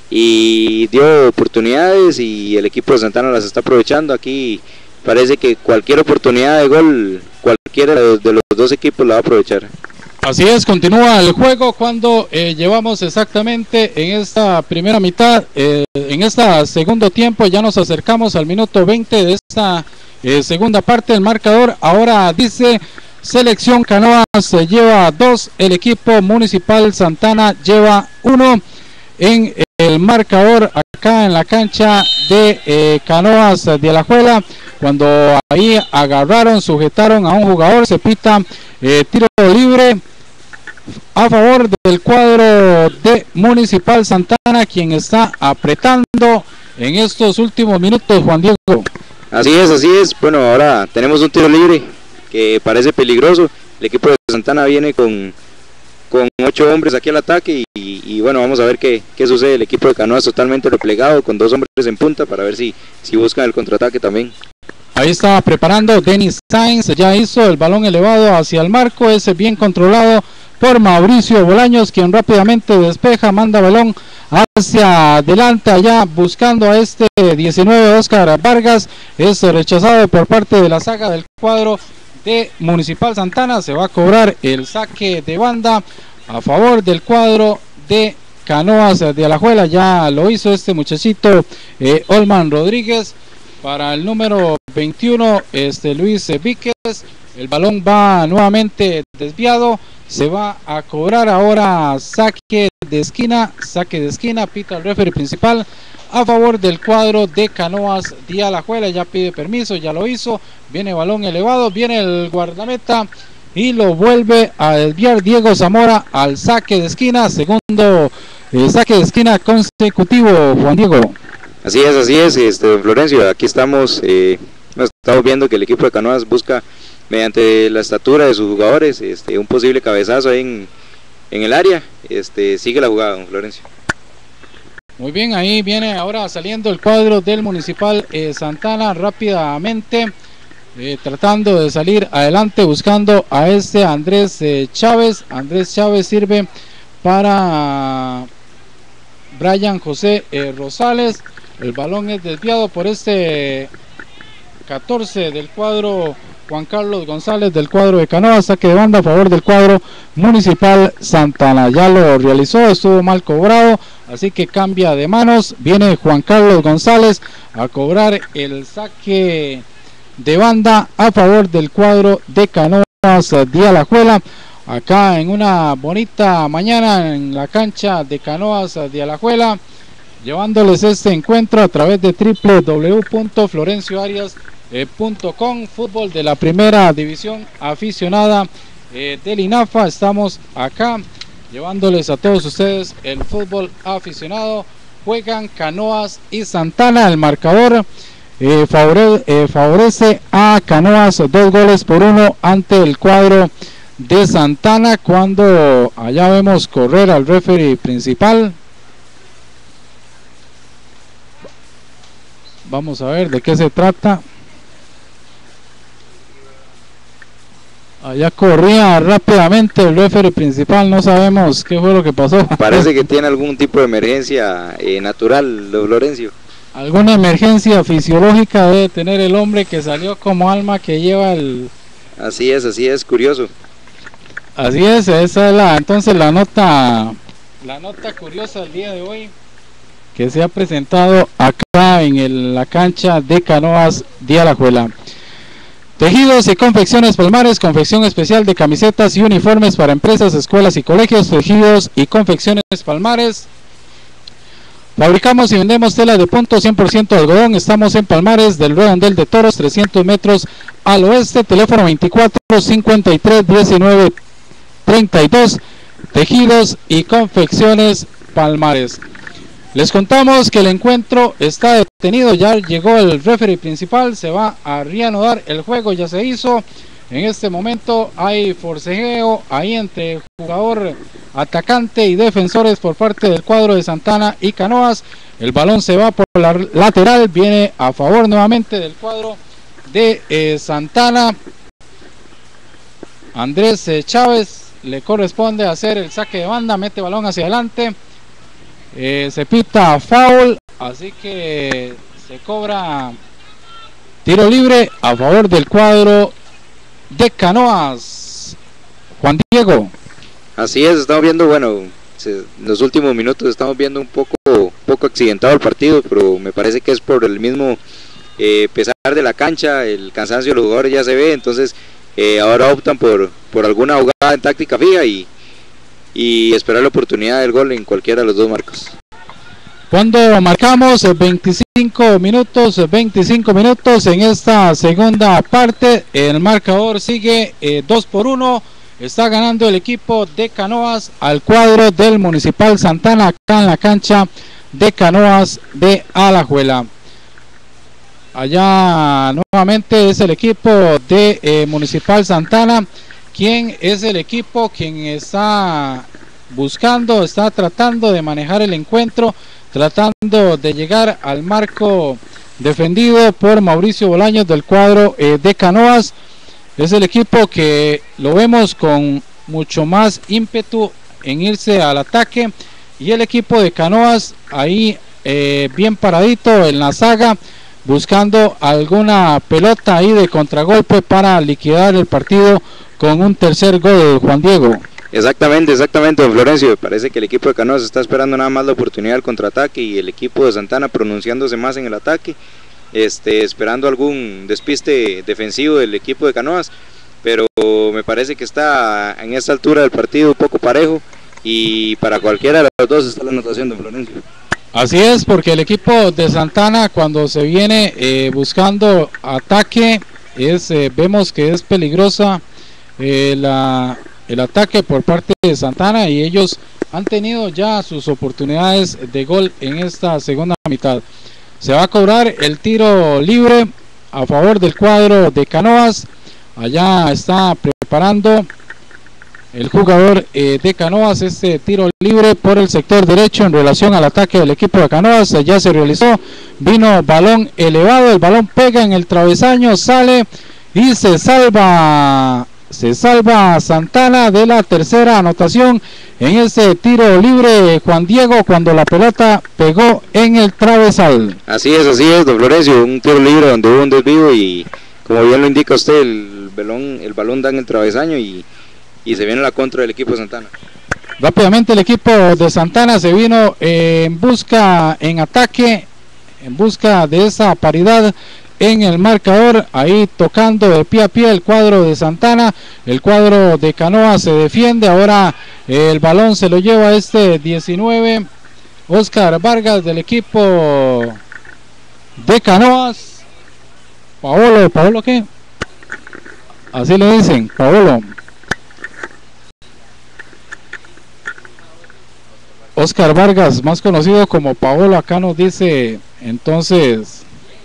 y dio oportunidades, y el equipo de Santana las está aprovechando. Aquí parece que cualquier oportunidad de gol, cualquiera de los dos equipos la va a aprovechar. Así es, continúa el juego cuando llevamos exactamente en esta primera mitad, en este segundo tiempo, ya nos acercamos al minuto 20 de esta segunda parte. El marcador ahora dice: Selección Canoas se lleva 2, el equipo municipal Santana lleva 1 en el marcador acá en la cancha de Canoas de Alajuela. Cuando ahí agarraron, sujetaron a un jugador, se pita tiro libre a favor del cuadro de Municipal Santana, quien está apretando en estos últimos minutos, Juan Diego. Así es. Bueno, ahora tenemos un tiro libre que parece peligroso. El equipo de Santana viene con 8 hombres aquí al ataque y bueno, vamos a ver qué sucede. El equipo de Canoas totalmente replegado con 2 hombres en punta para ver si buscan el contraataque también. Ahí está preparando Denis Sainz, ya hizo el balón elevado hacia el marco, ese bien controlado por Mauricio Bolaños, quien rápidamente despeja, manda balón hacia adelante, allá buscando a este 19 Oscar Vargas, es rechazado por parte de la saga del cuadro de Municipal Santana. Se va a cobrar el saque de banda a favor del cuadro de Canoas de Alajuela. Ya lo hizo este muchachito Olman Rodríguez para el número 21, Luis Víquez. El balón va nuevamente desviado, se va a cobrar ahora saque de esquina, pita el referee principal a favor del cuadro de Canoas de Alajuela. Ya pide permiso, ya lo hizo, viene balón elevado, viene el guardameta y lo vuelve a desviar Diego Zamora al saque de esquina, segundo saque de esquina consecutivo, Juan Diego. Así es, Florencio, aquí estamos viendo que el equipo de Canoas busca, mediante la estatura de sus jugadores, un posible cabezazo ahí en el área. Sigue la jugada, don Florencio. Muy bien, ahí viene ahora saliendo el cuadro del Municipal Santana rápidamente, tratando de salir adelante, buscando a Andrés Chávez. Andrés Chávez sirve para Brian José Rosales. El balón es desviado por 14 del cuadro Juan Carlos González del cuadro de Canoas. Saque de banda a favor del cuadro Municipal Santana. Ya lo realizó, estuvo mal cobrado, así que cambia de manos. Viene Juan Carlos González a cobrar el saque de banda a favor del cuadro de Canoas de Alajuela. Acá en una bonita mañana en la cancha de Canoas de Alajuela, llevándoles este encuentro a través de www.florencioarias.com, fútbol de la primera división aficionada del INAFA. Estamos acá llevándoles a todos ustedes el fútbol aficionado. Juegan Canoas y Santana. El marcador favorece a Canoas 2-1 ante el cuadro de Santana, cuando allá vemos correr al referee principal. Vamos a ver de qué se trata. Allá corría rápidamente el referee principal, no sabemos qué fue lo que pasó. Parece que tiene algún tipo de emergencia natural, don Florencio. Alguna emergencia fisiológica debe tener el hombre que salió como alma que lleva el... Así es, curioso. Así es, esa es entonces la nota curiosa del día de hoy, que se ha presentado acá en la cancha de Canoas de Alajuela. Tejidos y confecciones Palmares, confección especial de camisetas y uniformes para empresas, escuelas y colegios. Tejidos y confecciones Palmares. Fabricamos y vendemos tela de punto 100% de algodón. Estamos en Palmares del Redondel de Toros, 300 metros al oeste. Teléfono 24 53 19 32. Tejidos y confecciones Palmares. Les contamos que el encuentro está detenido, ya llegó el referee principal, se va a reanudar el juego, ya se hizo. En este momento hay forcejeo ahí entre jugador atacante y defensores por parte del cuadro de Santana y Canoas. El balón se va por la lateral, viene a favor nuevamente del cuadro de Santana. Andrés Chávez le corresponde hacer el saque de banda, mete balón hacia adelante. Se pita foul, así que se cobra tiro libre a favor del cuadro de Canoas. Juan Diego. Así es, estamos viendo, en los últimos minutos estamos viendo un poco accidentado el partido, pero me parece que es por el mismo pesar de la cancha, el cansancio de los jugadores ya se ve, entonces ahora optan por alguna jugada en táctica fija y esperar la oportunidad del gol en cualquiera de los dos marcos. Cuando marcamos 25 minutos en esta segunda parte, el marcador sigue 2-1, está ganando el equipo de Canoas al cuadro del Municipal Santana acá en la cancha de Canoas de Alajuela. Allá nuevamente es el equipo de Municipal Santana, quien está buscando, está tratando de manejar el encuentro, tratando de llegar al marco defendido por Mauricio Bolaños del cuadro de Canoas. Es el equipo que lo vemos con mucho más ímpetu en irse al ataque, y el equipo de Canoas ahí bien paradito en la saga, buscando alguna pelota ahí de contragolpe para liquidar el partido con un tercer gol, Juan Diego. Exactamente, don Florencio. Parece que el equipo de Canoas está esperando nada más la oportunidad del contraataque, y el equipo de Santana pronunciándose más en el ataque, esperando algún despiste defensivo del equipo de Canoas, pero me parece que está en esta altura del partido un poco parejo, y para cualquiera de los dos está la anotación, don Florencio. Así es, porque el equipo de Santana, cuando se viene buscando ataque, vemos que es peligrosa el ataque por parte de Santana, y ellos han tenido ya sus oportunidades de gol en esta segunda mitad. Se va a cobrar el tiro libre a favor del cuadro de Canoas. Allá está preparando el jugador de Canoas este tiro libre por el sector derecho en relación al ataque del equipo de Canoas. Ya se realizó, vino balón elevado, el balón pega en el travesaño, sale y se salva Santana de la tercera anotación en ese tiro libre, Juan Diego, cuando la pelota pegó en el travesal. Así es, don Florencio, un tiro libre donde hubo un desvío, y como bien lo indica usted, el balón da en el travesaño, y se viene la contra del equipo de Santana. Rápidamente el equipo de Santana se vino en ataque, en busca de esa paridad en el marcador, ahí tocando de pie a pie el cuadro de Santana. El cuadro de Canoas se defiende, ahora el balón se lo lleva 19, Oscar Vargas del equipo de Canoas. Paolo, ¿qué? Así le dicen, Paolo. Oscar Vargas, más conocido como Paolo, acá nos dice entonces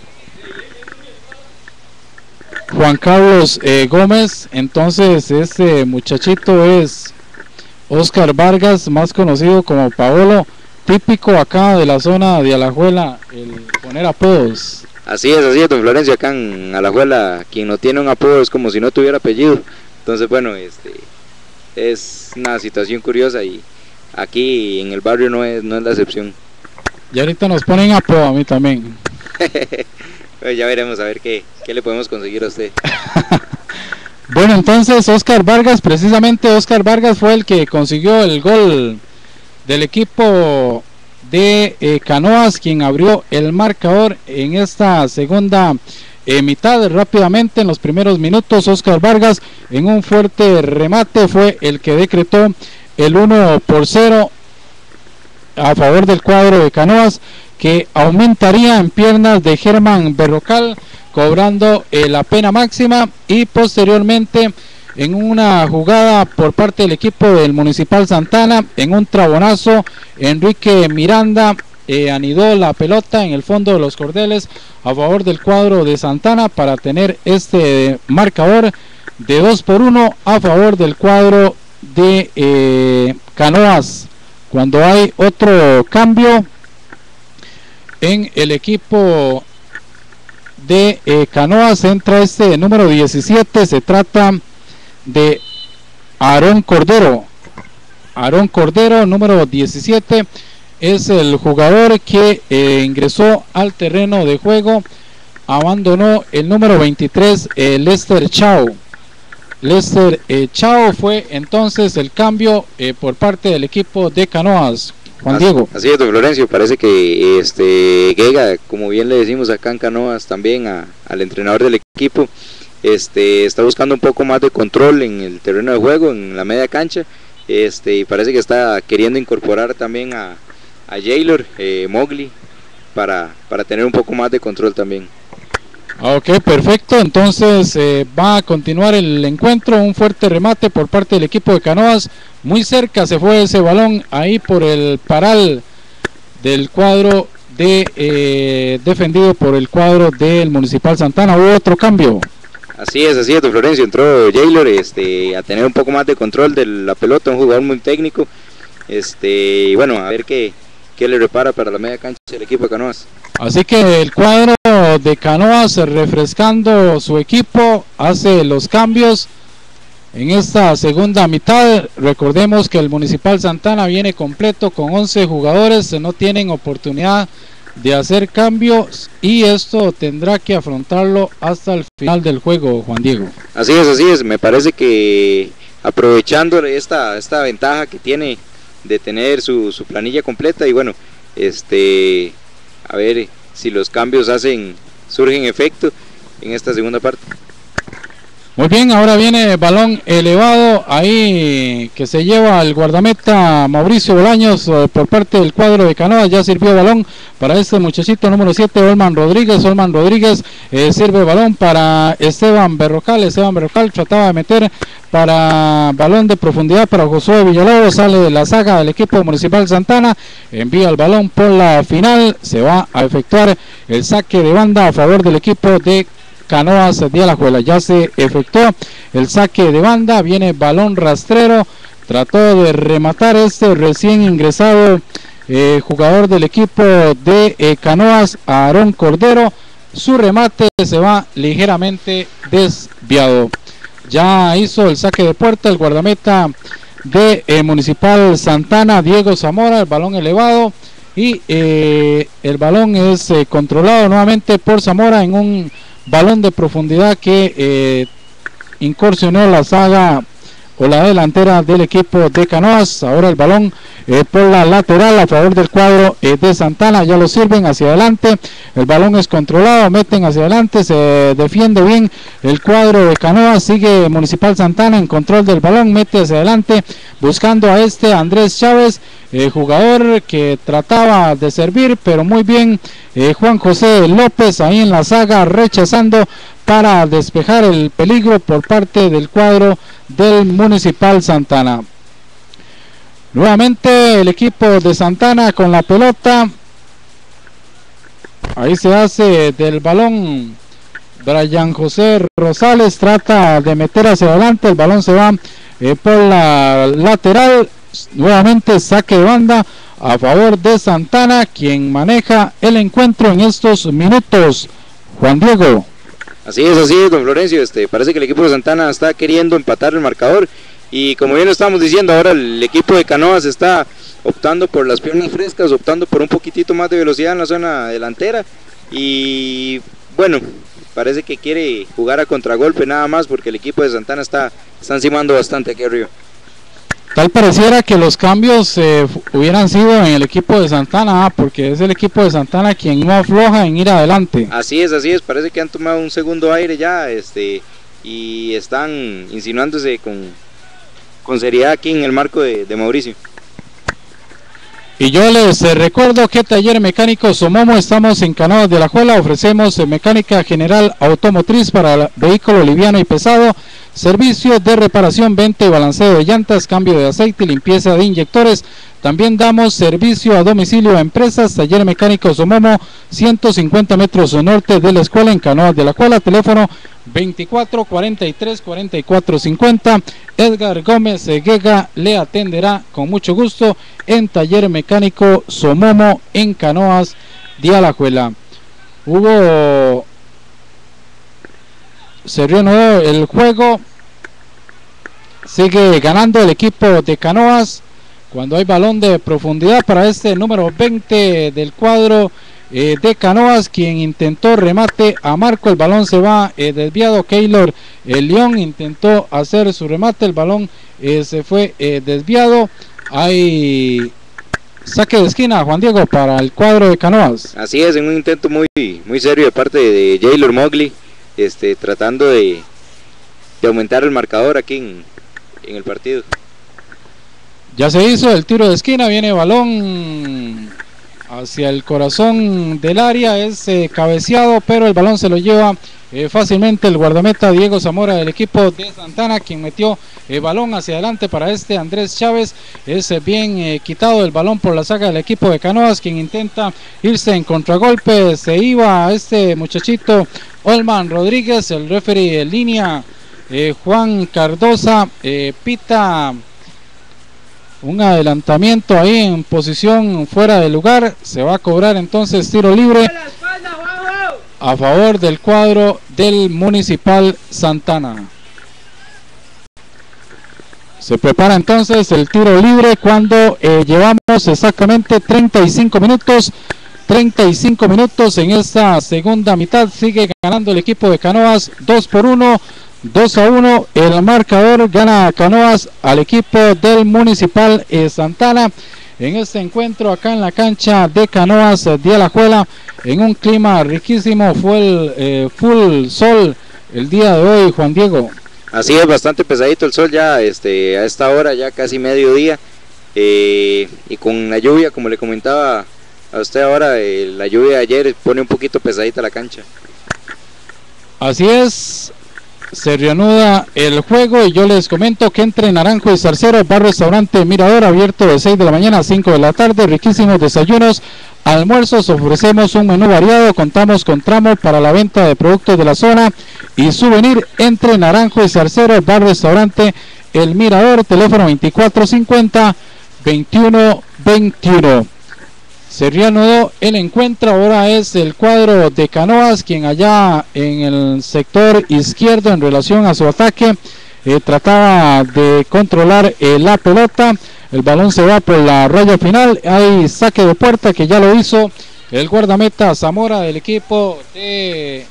Juan Carlos Gómez. Entonces este muchachito es Oscar Vargas, más conocido como Paolo, típico acá de la zona de Alajuela, el poner apodos. Así es, don Florencio, acá en Alajuela quien no tiene un apodo es como si no tuviera apellido. Entonces bueno, es una situación curiosa, y aquí en el barrio no es la excepción. Y ahorita nos ponen apodo a mí también. Pues ya veremos a ver qué le podemos conseguir a usted. Bueno, entonces Oscar Vargas, precisamente Oscar Vargas fue el que consiguió el gol del equipo de Canoas, quien abrió el marcador en esta segunda mitad. Rápidamente en los primeros minutos, Oscar Vargas en un fuerte remate fue el que decretó el 1-0 a favor del cuadro de Canoas, que aumentaría en piernas de Germán Berrocal, cobrando la pena máxima, y posteriormente en una jugada por parte del equipo del Municipal Santana, en un trabonazo, Enrique Miranda anidó la pelota en el fondo de los cordeles a favor del cuadro de Santana para tener este marcador de 2-1 a favor del cuadro de Canoas. Cuando hay otro cambio en el equipo de Canoas, entra este número 17, se trata de Aarón Cordero, número 17, es el jugador que ingresó al terreno de juego. Abandonó el número 23, Lester Chao. Chao fue entonces el cambio por parte del equipo de Canoas. Juan Diego. Así es, don Florencio, parece que Gega, como bien le decimos acá en Canoas también al entrenador del equipo, está buscando un poco más de control en el terreno de juego, en la media cancha, y parece que está queriendo incorporar también a Jaylor Mowgli para tener un poco más de control también. Ok, perfecto, entonces va a continuar el encuentro, un fuerte remate por parte del equipo de Canoas, muy cerca se fue ese balón ahí por el paral del cuadro de defendido por el cuadro del Municipal Santana. Hubo otro cambio. Así es, don Florencio, entró Jaylor a tener un poco más de control de la pelota, un jugador muy técnico, y bueno, a ver qué le repara para la media cancha del equipo de Canoas. Así que el cuadro de Canoas, refrescando su equipo, hace los cambios en esta segunda mitad. Recordemos que el Municipal Santana viene completo con 11 jugadores, no tienen oportunidad de hacer cambios y esto tendrá que afrontarlo hasta el final del juego, Juan Diego. Así es, me parece que aprovechando esta ventaja que tiene de tener su planilla completa y bueno, a ver si los cambios surgen efecto en esta segunda parte. Muy bien, ahora viene balón elevado ahí que se lleva el guardameta Mauricio Bolaños por parte del cuadro de Canoas. Ya sirvió balón para este muchachito número 7, Olman Rodríguez. Olman Rodríguez sirve balón para Esteban Berrocal. Esteban Berrocal trataba de meter para balón de profundidad para Josué Villalobos. Sale de la saga del equipo Municipal Santana, envía el balón por la final. Se va a efectuar el saque de banda a favor del equipo de Canoas de Alajuela. Ya se efectuó el saque de banda, viene balón rastrero, trató de rematar recién ingresado jugador del equipo de Canoas, Aarón Cordero. Su remate se va ligeramente desviado. Ya hizo el saque de puerta el guardameta de Municipal Santana, Diego Zamora. El balón elevado y el balón es controlado nuevamente por Zamora en un balón de profundidad que incursionó la saga o la delantera del equipo de Canoas. Ahora el balón por la lateral a favor del cuadro de Santana. Ya lo sirven hacia adelante, el balón es controlado, meten hacia adelante, se defiende bien el cuadro de Canoas. Sigue Municipal Santana en control del balón, mete hacia adelante buscando a Andrés Chávez, jugador que trataba de servir, pero muy bien Juan José López ahí en la saga rechazando para despejar el peligro por parte del cuadro del Municipal Santana. Nuevamente el equipo de Santana con la pelota. Ahí se hace del balón Brian José Rosales, trata de meter hacia adelante, el balón se va por la lateral. Nuevamente saque de banda a favor de Santana, quien maneja el encuentro en estos minutos, Juan Diego. Así es, don Florencio. Parece que el equipo de Santana está queriendo empatar el marcador y como bien lo estamos diciendo, ahora el equipo de Canoas está optando por las piernas frescas, optando por un poquitito más de velocidad en la zona delantera y bueno, parece que quiere jugar a contragolpe nada más porque el equipo de Santana está encimando bastante aquí arriba. Tal pareciera que los cambios hubieran sido en el equipo de Santana, porque es el equipo de Santana quien no afloja en ir adelante. Así es, parece que han tomado un segundo aire ya, y están insinuándose con seriedad aquí en el marco de Mauricio. Y yo les recuerdo que Taller Mecánico Somomo, estamos en Canoas de Alajuela, ofrecemos mecánica general automotriz para vehículo liviano y pesado, servicio de reparación, venta y balanceo de llantas, cambio de aceite y limpieza de inyectores. También damos servicio a domicilio a empresas. Taller Mecánico Somomo, 150 metros norte de la escuela en Canoas de Alajuela, teléfono 24 43 44 50. Edgar Gómez Guega le atenderá con mucho gusto en Taller Mecánico Somomo en Canoas de Alajuela. Se reanudó el juego, sigue ganando el equipo de Canoas cuando hay balón de profundidad para número 20 del cuadro de Canoas, quien intentó remate a marco, el balón se va desviado. Keylor León intentó hacer su remate, el balón se fue desviado. Hay saque de esquina, Juan Diego, para el cuadro de Canoas. Así es, en un intento muy serio de parte de Jaylor Mowgli, tratando de aumentar el marcador aquí en el partido. Ya se hizo el tiro de esquina, viene balón hacia el corazón del área, es cabeceado, pero el balón se lo lleva fácilmente el guardameta Diego Zamora del equipo de Santana, quien metió el balón hacia adelante para Andrés Chávez. Es bien quitado el balón por la saga del equipo de Canoas, quien intenta irse en contragolpe. Se iba muchachito Olman Rodríguez, el referee en línea Juan Cardosa pita un adelantamiento ahí en posición fuera de lugar. Se va a cobrar entonces tiro libre a favor del cuadro del Municipal Santana. Se prepara entonces el tiro libre cuando llevamos exactamente 35 minutos. 35 minutos en esta segunda mitad. Sigue ganando el equipo de Canoas 2-1. 2-1. El marcador gana Canoas al equipo del Municipal Santana. En este encuentro acá en la cancha de Canoas de Alajuela, en un clima riquísimo. Fue el full sol el día de hoy, Juan Diego. Así es, bastante pesadito el sol ya a esta hora, ya casi mediodía, y con la lluvia, como le comentaba a usted ahora, la lluvia de ayer pone un poquito pesadita la cancha. Así es, se reanuda el juego y yo les comento que entre Naranjo y Zarcero, bar restaurante Mirador, abierto de 6 de la mañana a 5 de la tarde, riquísimos desayunos, almuerzos, ofrecemos un menú variado, contamos con tramo para la venta de productos de la zona y souvenir. Entre Naranjo y Zarcero, bar restaurante El Mirador, teléfono 2450-2121. Se reanudó el encuentro, ahora es el cuadro de Canoas quien allá en el sector izquierdo en relación a su ataque trataba de controlar la pelota. El balón se va por la raya final, hay saque de puerta que ya lo hizo el guardameta Zamora del equipo de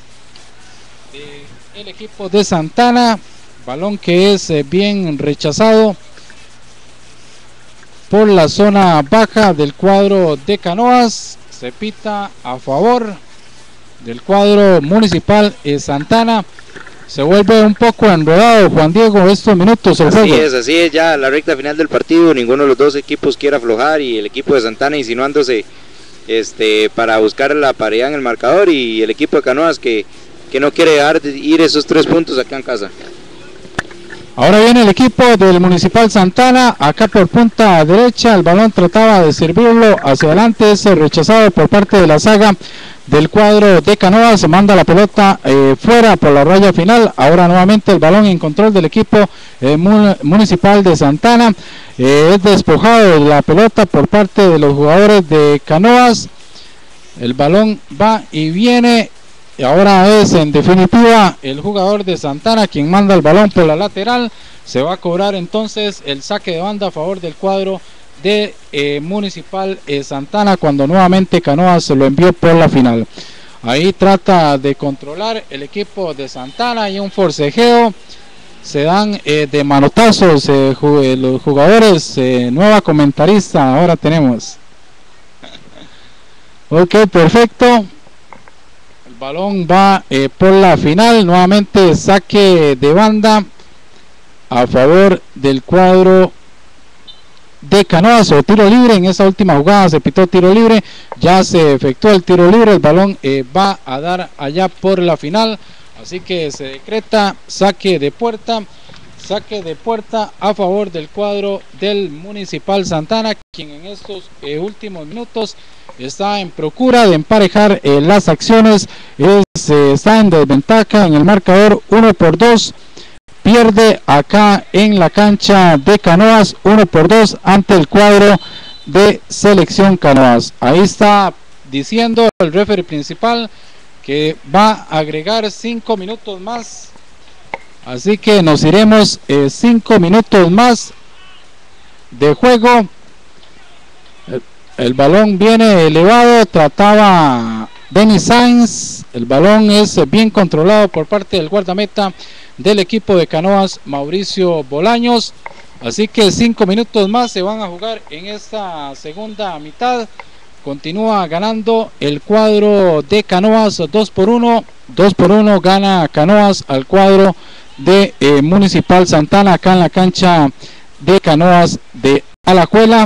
Santana, balón que es bien rechazado por la zona baja del cuadro de Canoas. Se pita a favor del cuadro Municipal Santana. Se vuelve un poco enredado, Juan Diego, estos minutos el juego. Así es, ya la recta final del partido, ninguno de los dos equipos quiere aflojar y el equipo de Santana insinuándose para buscar la paridad en el marcador, y el equipo de Canoas que no quiere dejar de ir esos 3 puntos acá en casa. Ahora viene el equipo del Municipal Santana, acá por punta derecha, el balón trataba de servirlo hacia adelante, es rechazado por parte de la saga del cuadro de Canoas, se manda la pelota fuera por la raya final. Ahora nuevamente el balón en control del equipo Municipal de Santana, es despojado de la pelota por parte de los jugadores de Canoas, el balón va y viene. Y ahora es en definitiva el jugador de Santana quien manda el balón por la lateral. Se va a cobrar entonces el saque de banda a favor del cuadro de Municipal Santana, cuando nuevamente Canoas se lo envió por la final. Ahí trata de controlar el equipo de Santana y un forcejeo. Se dan de manotazos los jugadores. Nueva comentarista ahora tenemos. Ok, perfecto. Balón va por la final, nuevamente saque de banda a favor del cuadro de Canoas, o tiro libre. En esa última jugada se pitó tiro libre, ya se efectuó el tiro libre, el balón va a dar allá por la final, así que se decreta saque de puerta a favor del cuadro del Municipal Santana, quien en estos últimos minutos está en procura de emparejar las acciones. Está en desventaja en el marcador 1-2, pierde acá en la cancha de Canoas 1-2 ante el cuadro de Selección Canoas. Ahí está diciendo el referee principal que va a agregar 5 minutos más, así que nos iremos 5 minutos más de juego. El balón viene elevado, trataba Benny Sainz, el balón es bien controlado por parte del guardameta del equipo de Canoas, Mauricio Bolaños, así que 5 minutos más se van a jugar en esta segunda mitad. Continúa ganando el cuadro de Canoas 2-1 gana Canoas al cuadro de Municipal Santana acá en la cancha de Canoas de Alajuela.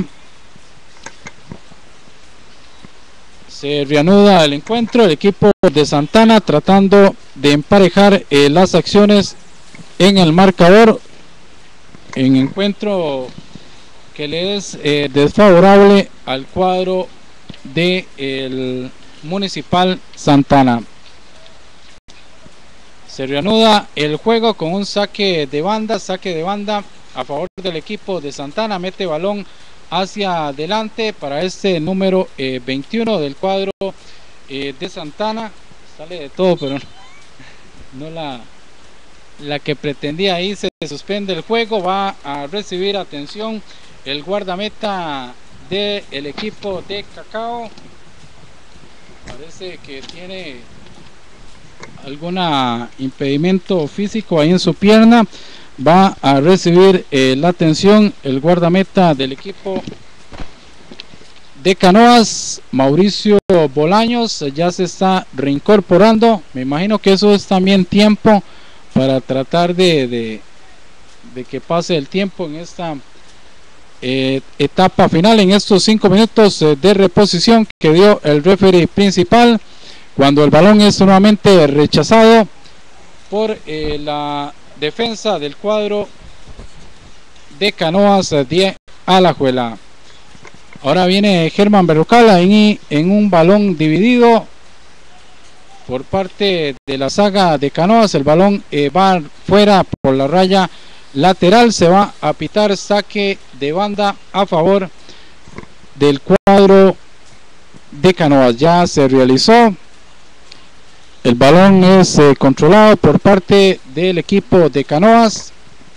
Se reanuda el encuentro, el equipo de Santana tratando de emparejar las acciones en el marcador, en encuentro que le es desfavorable al cuadro de el Municipal Santana. Se reanuda el juego con un saque de banda a favor del equipo de Santana, mete balón hacia adelante para este número 21 del cuadro de Santana. Sale de todo, pero no la que pretendía ahí, se suspende el juego. Va a recibir, atención, el guardameta del equipo de Cacao. Parece que tiene algún impedimento físico ahí en su pierna. Va a recibir la atención el guardameta del equipo de Canoas, Mauricio Bolaños. Ya se está reincorporando. Me imagino que eso es también tiempo para tratar de que pase el tiempo en esta etapa final, en estos 5 minutos de reposición que dio el referee principal, cuando el balón es nuevamente rechazado por la defensa del cuadro de Canoas de Alajuela. Ahora viene Germán Berrocal ahí en un balón dividido por parte de la saga de Canoas. El balón va fuera por la raya lateral. Se va a pitar saque de banda a favor del cuadro de Canoas. Ya se realizó. El balón es controlado por parte del equipo de Canoas,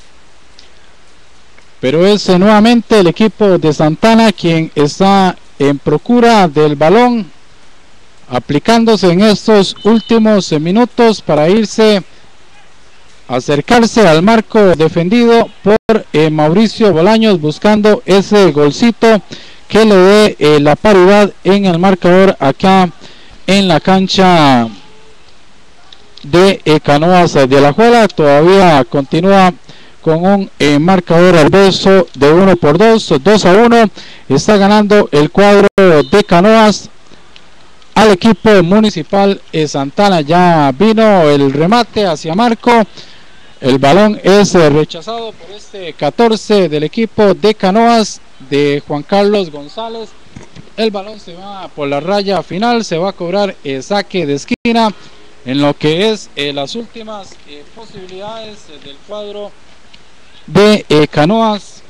pero es nuevamente el equipo de Santana quien está en procura del balón, aplicándose en estos últimos minutos para acercarse al marco defendido por Mauricio Bolaños, buscando ese golcito que le dé la paridad en el marcador acá en la cancha de Canoas de Alajuela. Todavía continúa con un marcador adverso de 1-2, 2-1. Está ganando el cuadro de Canoas al equipo municipal Santana. Ya vino el remate hacia marco. El balón es rechazado por este 14 del equipo de Canoas de Juan Carlos González. El balón se va por la raya final. Se va a cobrar saque de esquina en lo que es las últimas posibilidades del cuadro de Canoas,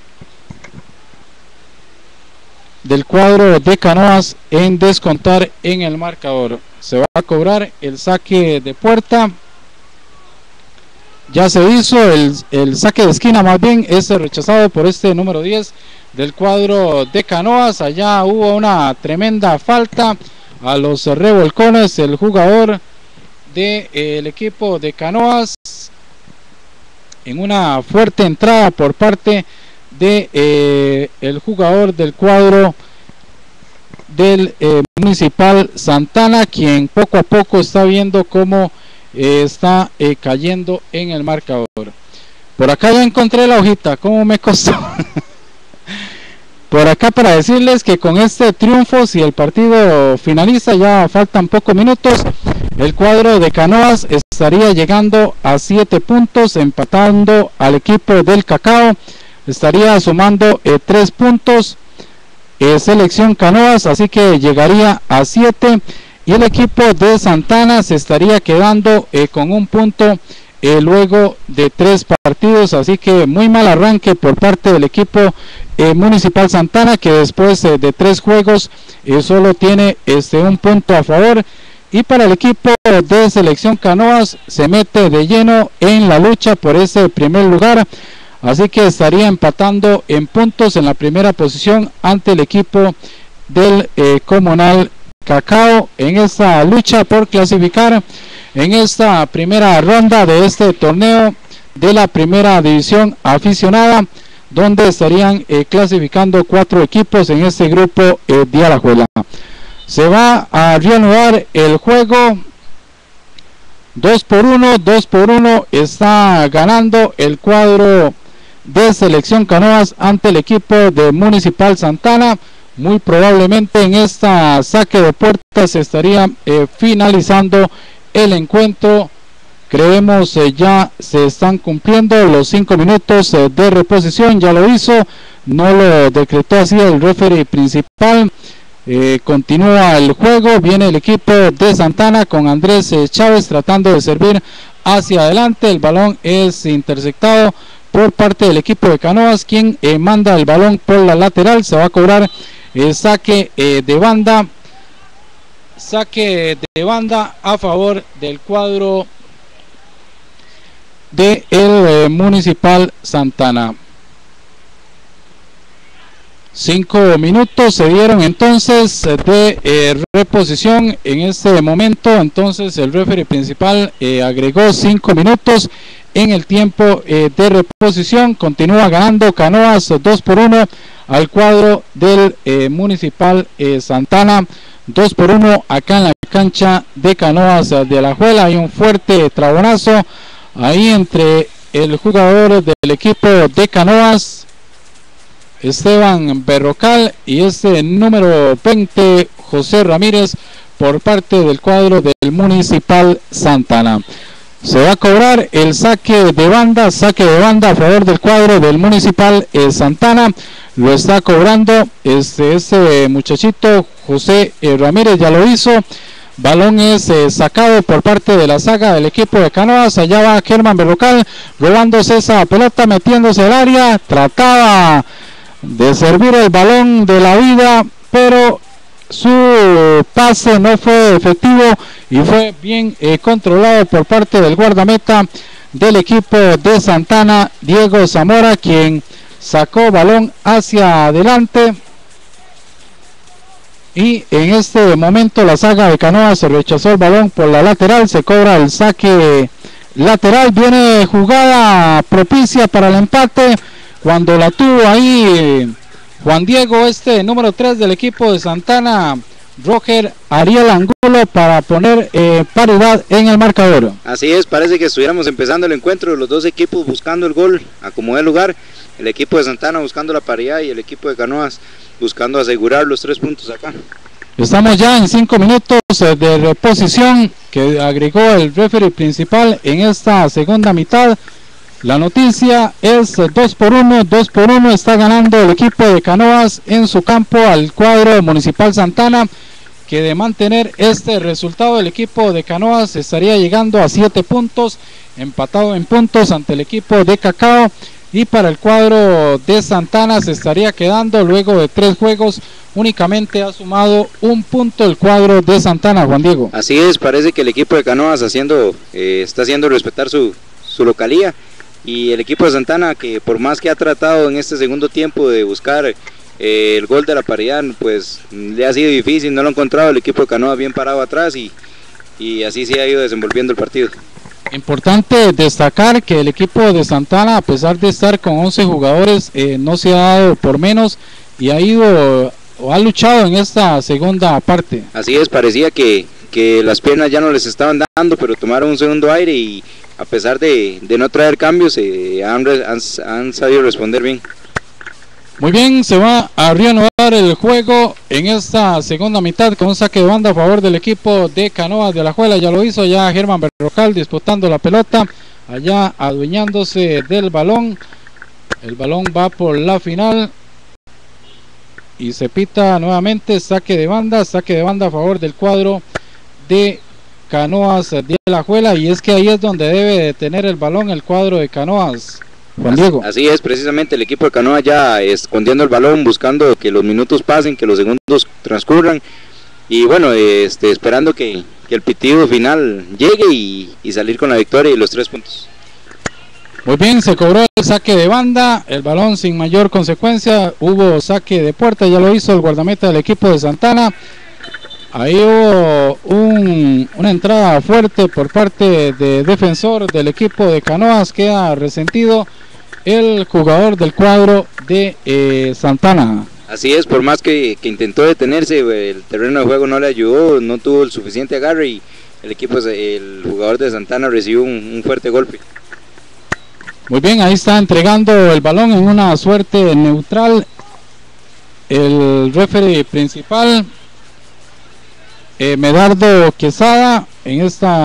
en descontar en el marcador. Se va a cobrar el saque de puerta. Ya se hizo el saque de esquina, más bien es rechazado por este número 10 del cuadro de Canoas. Allá hubo una tremenda falta a los revolcones. El jugador del equipo de Canoas, en una fuerte entrada por parte de el jugador del cuadro del municipal Santana, quien poco a poco está viendo cómo está cayendo en el marcador. Por acá ya encontré la hojita, cómo me costó. Por acá para decirles que con este triunfo, si el partido finaliza, ya faltan pocos minutos, el cuadro de Canoas estaría llegando a 7 puntos, empatando al equipo del Cacao. Estaría sumando 3 puntos Selección Canoas, así que llegaría a 7. Y el equipo de Santana se estaría quedando con 1 punto luego de 3 partidos. Así que muy mal arranque por parte del equipo municipal Santana, que después de 3 juegos solo tiene 1 punto a favor. Y para el equipo de Selección Canoas, se mete de lleno en la lucha por ese primer lugar, así que estaría empatando en puntos en la primera posición ante el equipo del Comunal Cacao en esta lucha por clasificar en esta primera ronda de este torneo de la primera división aficionada, donde estarían clasificando 4 equipos en este grupo de Alajuela. Se va a reanudar el juego. 2-1 está ganando el cuadro de Selección Canoas ante el equipo de Municipal Santana. Muy probablemente en esta saque de puertas se estaría finalizando el encuentro. Creemos ya se están cumpliendo los 5 minutos de reposición. Ya lo hizo, no lo decretó así el referee principal. Continúa el juego, viene el equipo de Santana con Andrés Chávez tratando de servir hacia adelante. El balón es interceptado por parte del equipo de Canoas, quien manda el balón por la lateral. Se va a cobrar el saque de banda a favor del cuadro de el Municipal Santana. 5 minutos se dieron entonces de reposición en este momento. Entonces el referee principal agregó 5 minutos en el tiempo de reposición. Continúa ganando Canoas 2-1 al cuadro del Municipal Santana. 2-1 acá en la cancha de Canoas de Alajuela. Hay un fuerte trabonazo ahí entre el jugador del equipo de Canoas, Esteban Berrocal, y este número 20, José Ramírez, por parte del cuadro del Municipal Santana. Se va a cobrar el saque de banda a favor del cuadro del Municipal Santana. Lo está cobrando este muchachito José Ramírez, ya lo hizo. Balón es sacado por parte de la saga del equipo de Canoas. Allá va Germán Berrocal robándose esa pelota, metiéndose al área. Trataba de servir el balón de la vida, pero su pase no fue efectivo y fue bien controlado por parte del guardameta del equipo de Santana, Diego Zamora, quien sacó balón hacia adelante. Y en este momento la saga de Canoas se rechazó el balón por la lateral. Se cobra el saque lateral. Viene jugada propicia para el empate, cuando la tuvo ahí Juan Diego, número 3 del equipo de Santana, Roger Ariel Angulo, para poner paridad en el marcador. Así es, parece que estuviéramos empezando el encuentro, los dos equipos buscando el gol a como dé lugar. El equipo de Santana buscando la paridad y el equipo de Canoas buscando asegurar los 3 puntos acá. Estamos ya en 5 minutos de reposición que agregó el referee principal en esta segunda mitad. La noticia es 2-1, está ganando el equipo de Canoas en su campo al cuadro Municipal Santana, que de mantener este resultado el equipo de Canoas estaría llegando a 7 puntos, empatado en puntos ante el equipo de Cacao, y para el cuadro de Santana se estaría quedando luego de 3 juegos, únicamente ha sumado 1 punto el cuadro de Santana, Juan Diego. Así es, parece que el equipo de Canoas está haciendo respetar su localía. Y el equipo de Santana, que por más que ha tratado en este segundo tiempo de buscar el gol de la paridad, pues le ha sido difícil, no lo ha encontrado. El equipo de Canoas bien parado atrás y así se ha ido desenvolviendo el partido. Importante destacar que el equipo de Santana, a pesar de estar con 11 jugadores, no se ha dado por menos y ha luchado en esta segunda parte. Así es, parecía que las piernas ya no les estaban dando, pero tomaron un segundo aire y a pesar de no traer cambios, han sabido responder bien. Muy bien, se va a reanudar el juego en esta segunda mitad con un saque de banda a favor del equipo de Canoas de Alajuela. Ya lo hizo ya Germán Berrocal disputando la pelota, allá adueñándose del balón. El balón va por la final y se pita nuevamente saque de banda a favor del cuadro de Canoas de Alajuela, y es que ahí es donde debe de tener el balón el cuadro de Canoas, Juan Diego. Así es, precisamente el equipo de Canoas ya escondiendo el balón, buscando que los minutos pasen, que los segundos transcurran, y bueno, esperando que el pitido final llegue y salir con la victoria y los 3 puntos. Muy bien, se cobró el saque de banda, el balón sin mayor consecuencia, hubo saque de puerta, ya lo hizo el guardameta del equipo de Santana. Ahí hubo una entrada fuerte por parte de defensor del equipo de Canoas, queda resentido el jugador del cuadro de Santana. Así es, por más que intentó detenerse, el terreno de juego no le ayudó, no tuvo el suficiente agarre y el jugador de Santana recibió un fuerte golpe. Muy bien, ahí está entregando el balón en una suerte neutral el referee principal, Medardo Quesada, en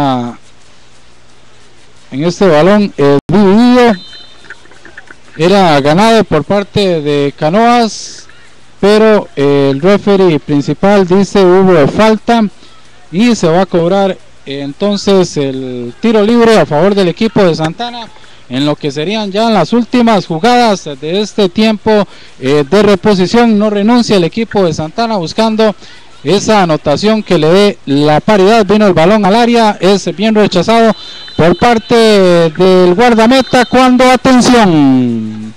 este balón dividido. Era ganado por parte de Canoas, pero el referee principal dice hubo falta y se va a cobrar entonces el tiro libre a favor del equipo de Santana, en lo que serían ya las últimas jugadas de este tiempo de reposición. No renuncia el equipo de Santana buscando esa anotación que le dé la paridad. Vino el balón al área, es bien rechazado por parte del guardameta cuando, atención,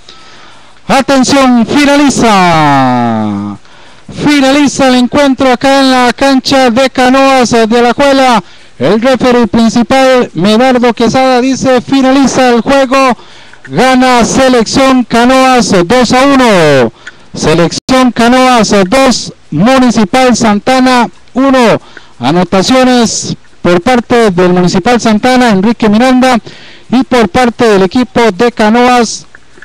finaliza el encuentro acá en la cancha de Canoas de Alajuela. El referee principal, Medardo Quesada, dice finaliza el juego, gana Selección Canoas 2-1. Selección Canoas 2, Municipal Santana 1. Anotaciones por parte del Municipal Santana, Enrique Miranda, y por parte del equipo de Canoas,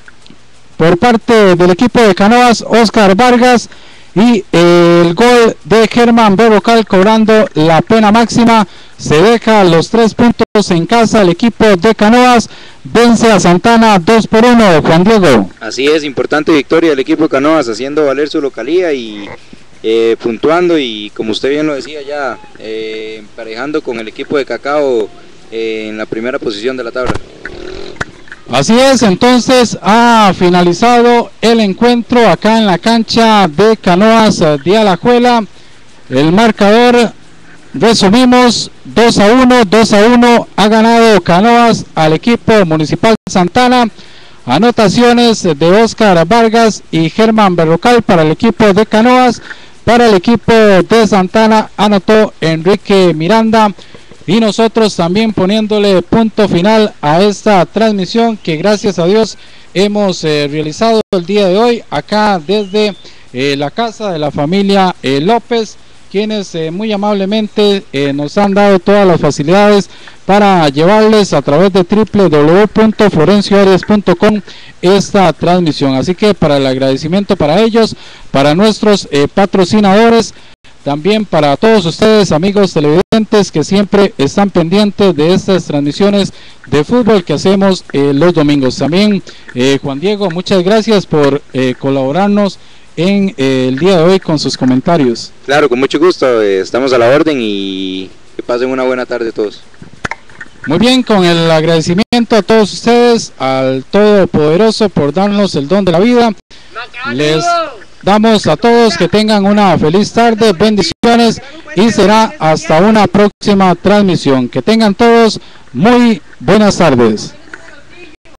Oscar Vargas, y el gol de Germán Berrocal cobrando la pena máxima. Se deja los 3 puntos en casa. El equipo de Canoas vence a Santana 2-1, Juan Diego. Así es, importante victoria del equipo de Canoas, haciendo valer su localía y puntuando, y como usted bien lo decía ya, emparejando con el equipo de Cacao en la primera posición de la tabla. Así es, entonces ha finalizado el encuentro acá en la cancha de Canoas de Alajuela. El marcador, resumimos, 2-1 ha ganado Canoas al equipo Municipal Santana. Anotaciones de Oscar Vargas y Germán Berrocal para el equipo de Canoas. Para el equipo de Santana anotó Enrique Miranda. Y nosotros también poniéndole punto final a esta transmisión que gracias a Dios hemos realizado el día de hoy acá desde la casa de la familia López, quienes muy amablemente nos han dado todas las facilidades para llevarles a través de www.florencioarias.com esta transmisión. Así que para el agradecimiento para ellos, para nuestros patrocinadores, también para todos ustedes, amigos televidentes, que siempre están pendientes de estas transmisiones de fútbol que hacemos los domingos. También, Juan Diego, muchas gracias por colaborarnos en el día de hoy con sus comentarios. Claro, con mucho gusto, estamos a la orden y que pasen una buena tarde todos. Muy bien, con el agradecimiento a todos ustedes, al Todopoderoso por darnos el don de la vida. Les damos a todos que tengan una feliz tarde, bendiciones, y será hasta una próxima transmisión. Que tengan todos muy buenas tardes.